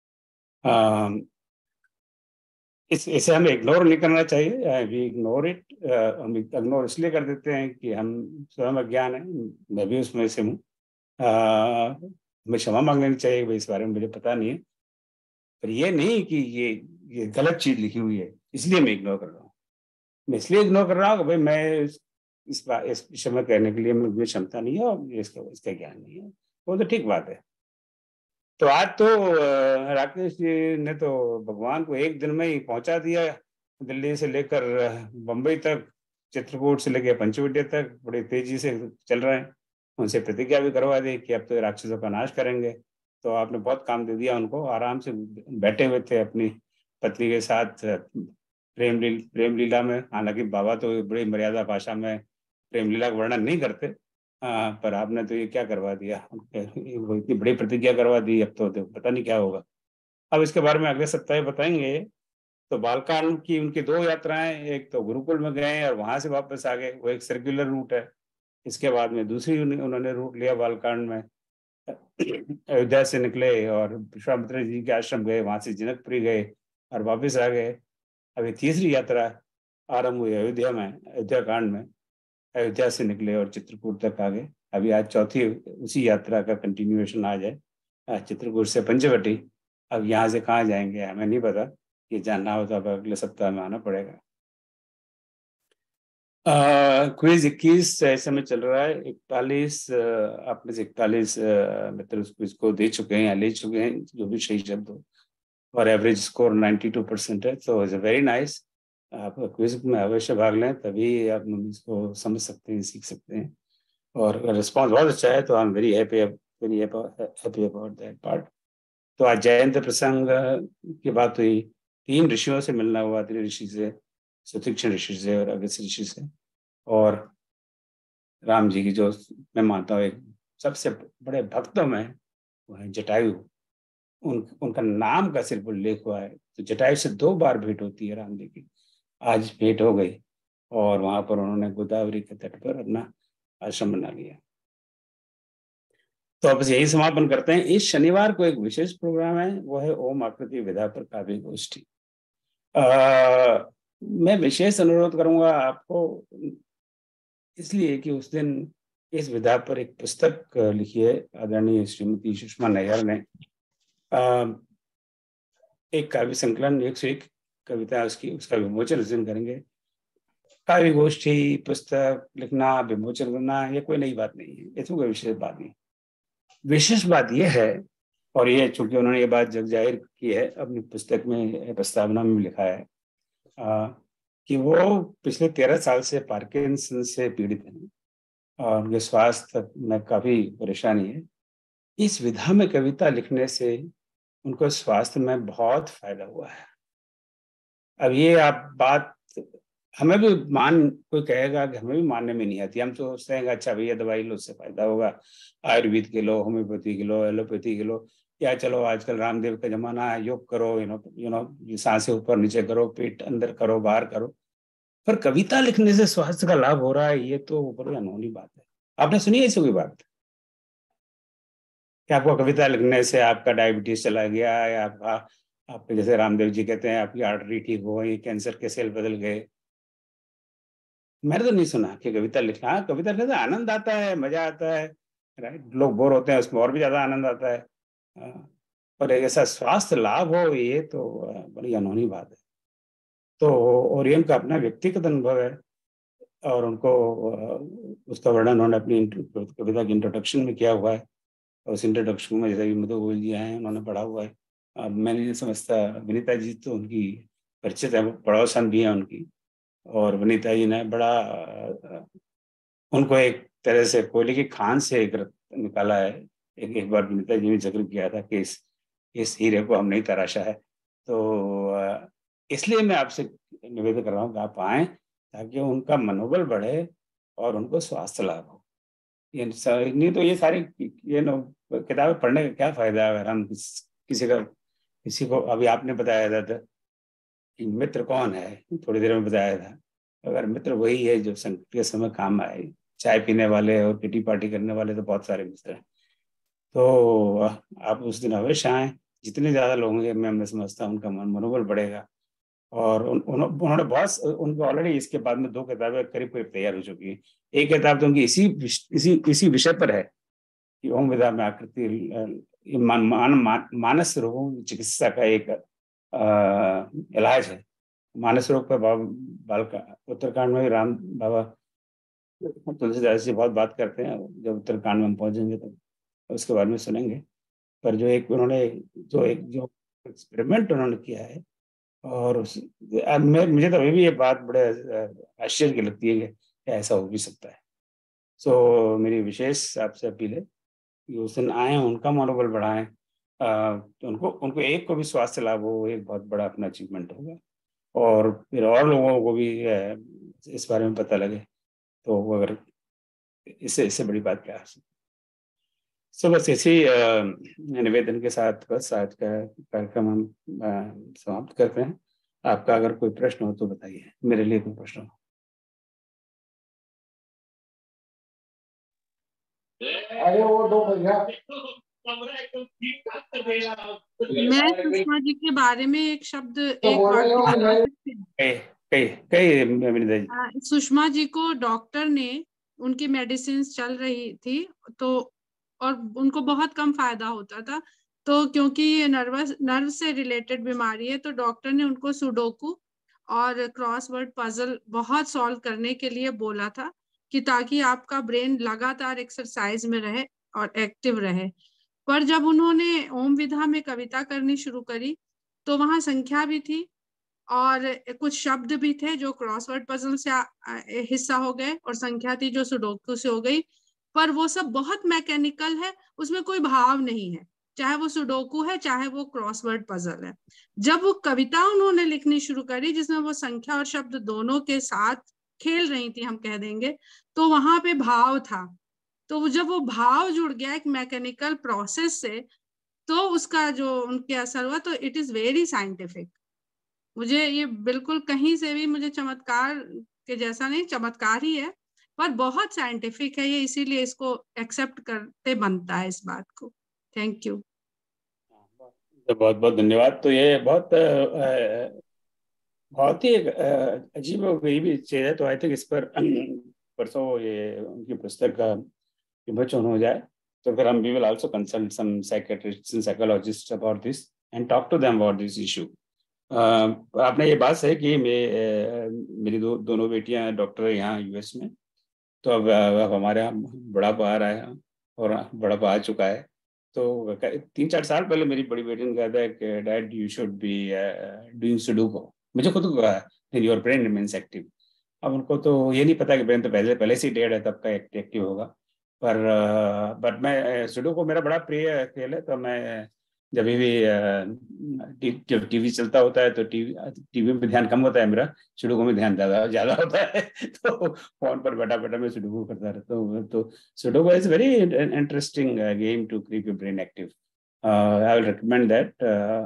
इस इसे हमें इग्नोर नहीं करना चाहिए, वी इग्नोर इट। हम इग्नोर इसलिए कर देते हैं कि हम स्वयं अज्ञान है, मैं भी उसमें से हूँ। हमें क्षमा मांगनी चाहिए, भाई इस बारे में मुझे पता नहीं है, पर ये नहीं कि ये ये गलत चीज लिखी हुई है इसलिए मैं इग्नोर कर रहा हूँ। मैं इसलिए इग्नोर कर रहा हूँ कि भाई मैं इस इस विषय में कहने के लिए मुझे क्षमता नहीं है और इसका इसका ज्ञान नहीं है, वो तो ठीक बात है। तो आज तो राकेश जी ने तो भगवान को एक दिन में ही पहुंचा दिया, दिल्ली से लेकर बंबई तक, चित्रकूट से लेकर पंचवटी तक बड़ी तेजी से चल रहे हैं। उनसे प्रतिज्ञा भी करवा दी कि अब तो राक्षसों का नाश करेंगे। तो आपने बहुत काम दे दिया उनको, आराम से बैठे हुए थे अपनी पत्नी के साथ प्रेम लील प्रेम लीला में। हालांकि बाबा तो बड़ी मर्यादा भाषा में प्रेम लीला का वर्णन नहीं करते, आ, पर आपने तो ये क्या करवा दिया, इतनी बड़ी प्रतिज्ञा करवा दी, अब तो, तो पता नहीं क्या होगा। अब इसके बारे में अगले सप्ताह बताएंगे। तो बालकांड की उनकी दो यात्राएं, एक तो गुरुकुल में गए और वहां से वापस आ गए, वो एक सर्कुलर रूट है। इसके बाद में दूसरी उन्होंने रूट लिया बालकांड में, अयोध्या से निकले और विश्वामित्र जी के आश्रम गए, वहां से जनकपुरी गए और वापस आ गए। अभी तीसरी यात्रा आरंभ हुई अयोध्या में, अयोध्या कांड में, अयोध्या से निकले और चित्रकूट तक आ गए। अभी आज चौथी उसी यात्रा का कंटिन्यूएशन आज है, चित्रकूट से पंचवटी। अब यहाँ से कहाँ जाएंगे हमें नहीं पता, ये जानना हो तो अब अगले सप्ताह में आना पड़ेगा। क्विज इक्कीस ऐसे में चल रहा है, इकतालीस आपने से इकतालीस मित्र उस क्विज को दे चुके हैं या ले चुके हैं, जो भी सही शब्द हो, और एवरेज स्कोर बानवे परसेंट है। तो इट्स वेरी नाइस। आप क्विज में अवश्य भाग लें, तभी आप इसको समझ सकते हैं, सीख सकते हैं। और रिस्पॉन्स बहुत अच्छा है, तो I am very happy very happy about that part. तो आज जयंत प्रसंग की बात हुई, तीन ऋषियों से मिलना हुआ, तीन ऋषि से, सुतीक्ष्ण ऋषि से और अगस्त ऋषि से, और राम जी की जो मैं मानता हूँ एक सबसे बड़े भक्तों में वो है जटायु। उन उनका नाम का सिर्फ उल्लेख हुआ है, तो जटायु से दो बार भेंट होती है राम जी की। आज भेंट हो गई और वहां पर उन्होंने गोदावरी के तट पर अपना आश्रम बना लिया। तो अब यही समापन करते हैं। इस शनिवार को एक विशेष प्रोग्राम है, वो है ओम आकृति विधा पर काव्य गोष्ठी। मैं विशेष अनुरोध करूंगा आपको, इसलिए कि उस दिन इस विधा पर एक पुस्तक लिखी है आदरणीय श्रीमती सुषमा नैयर ने, आ, एक काव्य संकलन, एक सौ एक कविता उसकी, उसका विमोचन उस दिन करेंगे। काव्य गोष्ठी, पुस्तक लिखना, विमोचन करना, ये कोई नई बात नहीं है, इसमें कोई विशेष बात नहीं। विशेष बात यह है, और ये चूंकि उन्होंने ये बात जग जाहिर की है अपनी पुस्तक में, प्रस्तावना में लिखा है आ, कि वो पिछले तेरह साल से पार्किंसन से पीड़ित हैं और उनके स्वास्थ्य में काफी परेशानी है। इस विधा में कविता लिखने से उनको स्वास्थ्य में बहुत फायदा हुआ है। अब ये आप बात हमें भी मान, कोई कहेगा कि हमें भी मानने में नहीं आती, हम तो सोचते हैं अच्छा भैया दवाई लो उससे फायदा होगा, आयुर्वेद के लो, होम्योपैथी के लो, एलोपैथी के लो, या चलो आजकल रामदेव का जमाना है, योग करो, यू नो यू नो सांसें ऊपर नीचे करो, पेट अंदर करो, बाहर करो। पर कविता लिखने से स्वास्थ्य का लाभ हो रहा है, ये तो बड़ी अनहोनी बात है। आपने सुनी है ऐसी कोई बात कि आपको कविता लिखने से आपका डायबिटीज चला गया, या आपका आपके जैसे रामदेव जी कहते हैं आपकी आर्टरी ठीक हो गई, कैंसर के सेल बदल गए? मैंने तो नहीं सुना कि कविता लिखना। हाँ, कविता लिखने से आनंद आता है, मजा आता है, राइट। लोग बोर होते हैं, उसमें और भी ज्यादा आनंद आता है। पर ऐसा स्वास्थ्य लाभ हो, ये तो बड़ी अनहोनी बात है। तो और ये उनका अपना व्यक्तिगत अनुभव है, और उनको उसका वर्णन उन्होंने अपनी कविता की इंट्रोडक्शन में किया हुआ है। और उस इंट्रोडक्शन में जैसे मधु गोयल जी हैं, उन्होंने पढ़ा हुआ है। अब मैंने नहीं समझता, विनीता जी तो उनकी परिचित है, पड़ोसन भी है उनकी, और विनीता जी ने बड़ा उनको एक तरह से कोयले की खान से एक निकाला है। एक एक बार विनीता जी ने जिक्र किया था कि इस इस हीरे को हमने ही तराशा है। तो इसलिए मैं आपसे निवेदन कर रहा हूँ कि आप आएँ ताकि उनका मनोबल बढ़े और उनको स्वास्थ्य लाभ हो। ये नहीं तो ये सारी ये नो किताबें पढ़ने का क्या फायदा है अगर हम किसी का किसी को, अभी आपने बताया था कि मित्र कौन है, थोड़ी देर में बताया था, अगर मित्र वही है जो संकट के समय काम आए, चाय पीने वाले और किटी पार्टी करने वाले तो बहुत सारे मित्र हैं। तो आप उस दिन अवश्य आए, जितने ज्यादा लोग होंगे मैं मैं समझता हूँ उनका मनोबल बढ़ेगा। और उन, उन, उन्होंने बहुत उनको ऑलरेडी इसके बाद में दो किताबें करीब करीब तैयार हो चुकी है। एक किताब तो उनकी इसी इसी इसी विषय पर है कि ओम विदा में आकृति मान, मान, मान, मानस रोगों की चिकित्सा का एक आ, इलाज है। मानस रोग पर बाबा बालका उत्तराखंड में राम बाबा तुलसीदास जी बहुत बात करते हैं। जब उत्तराखंड में हम पहुंचेंगे तो उसके बारे में सुनेंगे। पर जो एक उन्होंने जो एक जो एक्सपेरिमेंट उन्होंने किया है, और उस मैं मुझे तो अभी भी ये बात बड़े आश्चर्य की लगती है कि ऐसा हो भी सकता है। सो मेरी विशेष आपसे अपील है कि उस दिन आए, उनका मनोबल बढ़ाएं, तो उनको उनको एक को भी स्वास्थ्य लाभ हो, एक बहुत बड़ा अपना अचीवमेंट होगा। और फिर और लोगों को भी इस बारे में पता लगे, तो अगर इससे इससे बड़ी बात क्या है। सो बस इसी निवेदन के साथ बस आज का कार्यक्रम हम समाप्त करते हैं। आपका अगर कोई प्रश्न हो तो बताइए, मेरे लिए कोई प्रश्न हो। अरे वो दो मैं सुषमा जी के बारे में एक शब्द तो एक वाक्य कई कई सुषमा जी को डॉक्टर ने, उनकी मेडिसिन चल रही थी तो, और उनको बहुत कम फायदा होता था, तो क्योंकि ये नर्वस नर्व से रिलेटेड बीमारी है तो डॉक्टर ने उनको सुडोकू और क्रॉसवर्ड पजल बहुत सॉल्व करने के लिए बोला था कि ताकि आपका ब्रेन लगातार एक्सरसाइज में रहे और एक्टिव रहे। पर जब उन्होंने ओम विधा में कविता करनी शुरू करी तो वहां संख्या भी थी और कुछ शब्द भी थे जो क्रॉसवर्ड पजल से हिस्सा हो गए, और संख्या थी जो सुडोकू से हो गई। पर वो सब बहुत मैकेनिकल है, उसमें कोई भाव नहीं है, चाहे वो सुडोकू है चाहे वो क्रॉसवर्ड पजल है। जब वो कविता उन्होंने लिखनी शुरू करी जिसमें वो संख्या और शब्द दोनों के साथ खेल रही थी, हम कह देंगे, तो वहां पे भाव था। तो जब वो भाव जुड़ गया एक मैकेनिकल प्रोसेस से, तो उसका जो उनके असर हुआ, तो इट इज वेरी साइंटिफिक। मुझे ये बिल्कुल कहीं से भी मुझे चमत्कार के जैसा नहीं, चमत्कार ही है पर बहुत साइंटिफिक है ये, इसीलिए इसको एक्सेप्ट करते बनता है इस बात को। Thank you. बहुत बहुत धन्यवाद। तो ये बहुत बहुत ही अजीब और गरीबी चीज है। तो आई थिंक इस पर परसों ये उनकी पुस्तक का विमोचन हो जाए तो फिर हम we will also consult some psychiatrists and psychologists about this and talk to them about this issue. आपने ये बात है कि मैं मेरी दो दोनों बेटियां डॉक्टर है यहाँ यूएस में। तो अब, अब हमारे यहाँ बुढ़ापा आ रहा है और बुढ़ापा आ चुका है। तो तीन चार साल पहले मेरी बड़ी बेटी ने कहा था कि dad you should be doing sudoku. मुझे खुद को कहा योर ब्रेन रिमेन्स एक्टिव। अब उनको तो ये नहीं पता कि ब्रेन तो पहले पहले से डेड है, तब का एक्टिव होगा। पर बट मैं सुडोकू मेरा बड़ा प्रिय खेल है, तो मैं जब भी जब टीवी चलता होता है तो टीवी टीवी में ध्यान कम होता है मेरा, सुडोकू में ध्यान ज्यादा ज्यादा होता है। तो फोन पर बैठा बैठा मैं सुडोकू करता रहता हूँ। तो sudoku is very interesting game to keep your brain active. I will recommend that.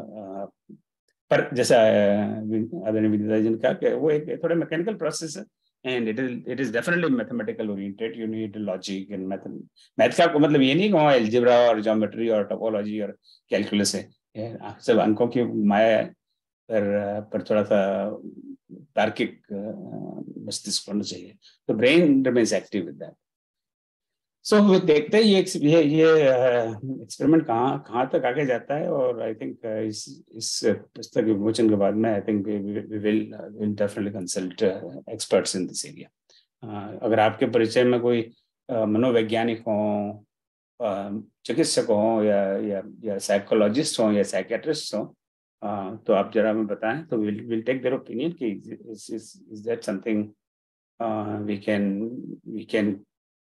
पर जैसा आदरणीय विद्या जी ने कहा कि वो एक थोड़ा मैकेनिकल प्रोसेस है, and it is it is definitely mathematical oriented. You need logic and math. Math का मतलब ये नहीं कहूँ algebra और geometry और topology और calculus है, सब अंकों की माया पर पर थोड़ा सा तार्किक मस्तिष्क होना चाहिए। तो brain remains active with that. So so, देखते हैं ये ये ये एक्सपेरिमेंट कहाँ कहाँ तक आगे जाता है। और आई थिंक इस इस पुस्तक विमोचन के बाद में I think we will will definitely consult experts in this area. अगर आपके परिचय में कोई uh, मनोवैज्ञानिक हो, चिकित्सक हो या या या साइकोलॉजिस्ट हो या साइकियाट्रिस्ट हो, uh, तो आप जरा हमें बताएं तो will will take their opinion कि is is that something we can we can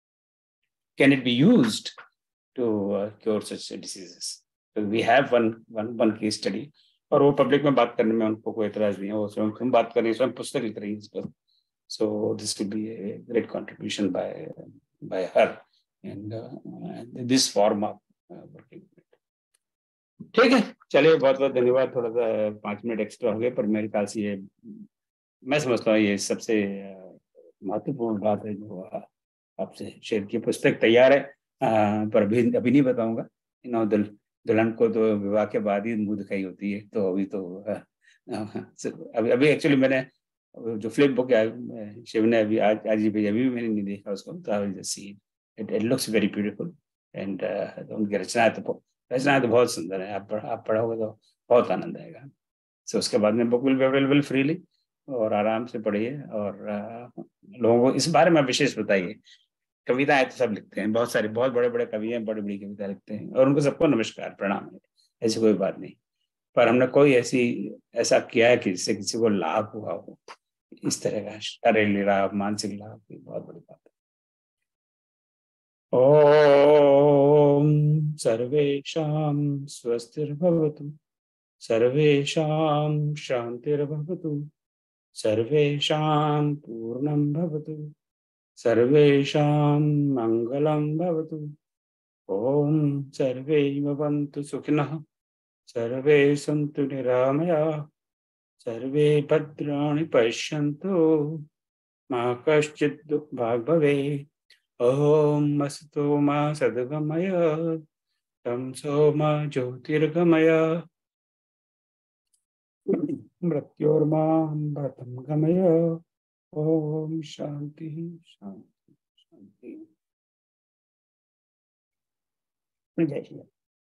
can it be used to uh, cure such diseases? So we have one one one case study, और वो public में बात करने में उनको कोई एतराज नहीं है, वो स्वयं हम बात कर रही है, स्वयं पुस्तक लिख रही है इस पर। So this will be a great contribution by by her and uh, this form of uh, working. ठीक है, चलिए बहुत बहुत धन्यवाद। थोड़ा सा पाँच मिनट एक्स्ट्रा हो गए, पर मेरे ख्याल से ये मैं समझता हूँ ये सबसे महत्वपूर्ण बात है जो आपसे शेयर की। पुस्तक तैयार है, आ, पर अभी अभी नहीं बताऊंगा। नौ दुल दुल्हन को तो विवाह के बाद ही मुंह दिखाई होती है, तो अभी तो आ, आ, अभी अभी एक्चुअली मैंने जो फ्लिप बुक है शिव ने अभी आज आज ही भेजा, अभी भी मैंने नहीं देखा उसको। तो I will just see it, it looks very beautiful and उनकी रचना तो रचना तो बहुत सुंदर है। आप आप पढ़ोगे तो बहुत आनंद आएगा। सो उसके बाद में book will be available freely, और आराम से पढ़िए और आ, लोगों को इस बारे में विशेष बताइए। कविताएं तो सब लिखते हैं, बहुत सारे बहुत बड़े बड़े कवि हैं, बड़ी बड़ी कविता लिखते हैं, और उनको सबको नमस्कार प्रणाम है, ऐसी कोई बात नहीं। पर हमने कोई ऐसी ऐसा किया है कि जिससे किसी को लाभ हुआ हो, इस तरह का शारीरिक लाभ, मानसिक लाभ, की बहुत बड़ी बात है। ओम सर्वेषां स्वस्तिर्भवतु, सर्वेषां शांतिर्भवतु, सर्वेषां पूर्णं भवतु, सर्वेषां मंगलं भवतु। ओम सर्वे भवन्तु सुखिनः, सर्वे सन्तु निरामयाः, सर्वे भद्राणि पश्यन्तु, मा कश्चित् दुःखभाग् भवेत्। ओम अस्तु मा सद्गमय, तमसो मा ज्योतिर्गमय, मृत्योर्मामृतं गमय। ओम शांति शांति शांति। जय श्री राम।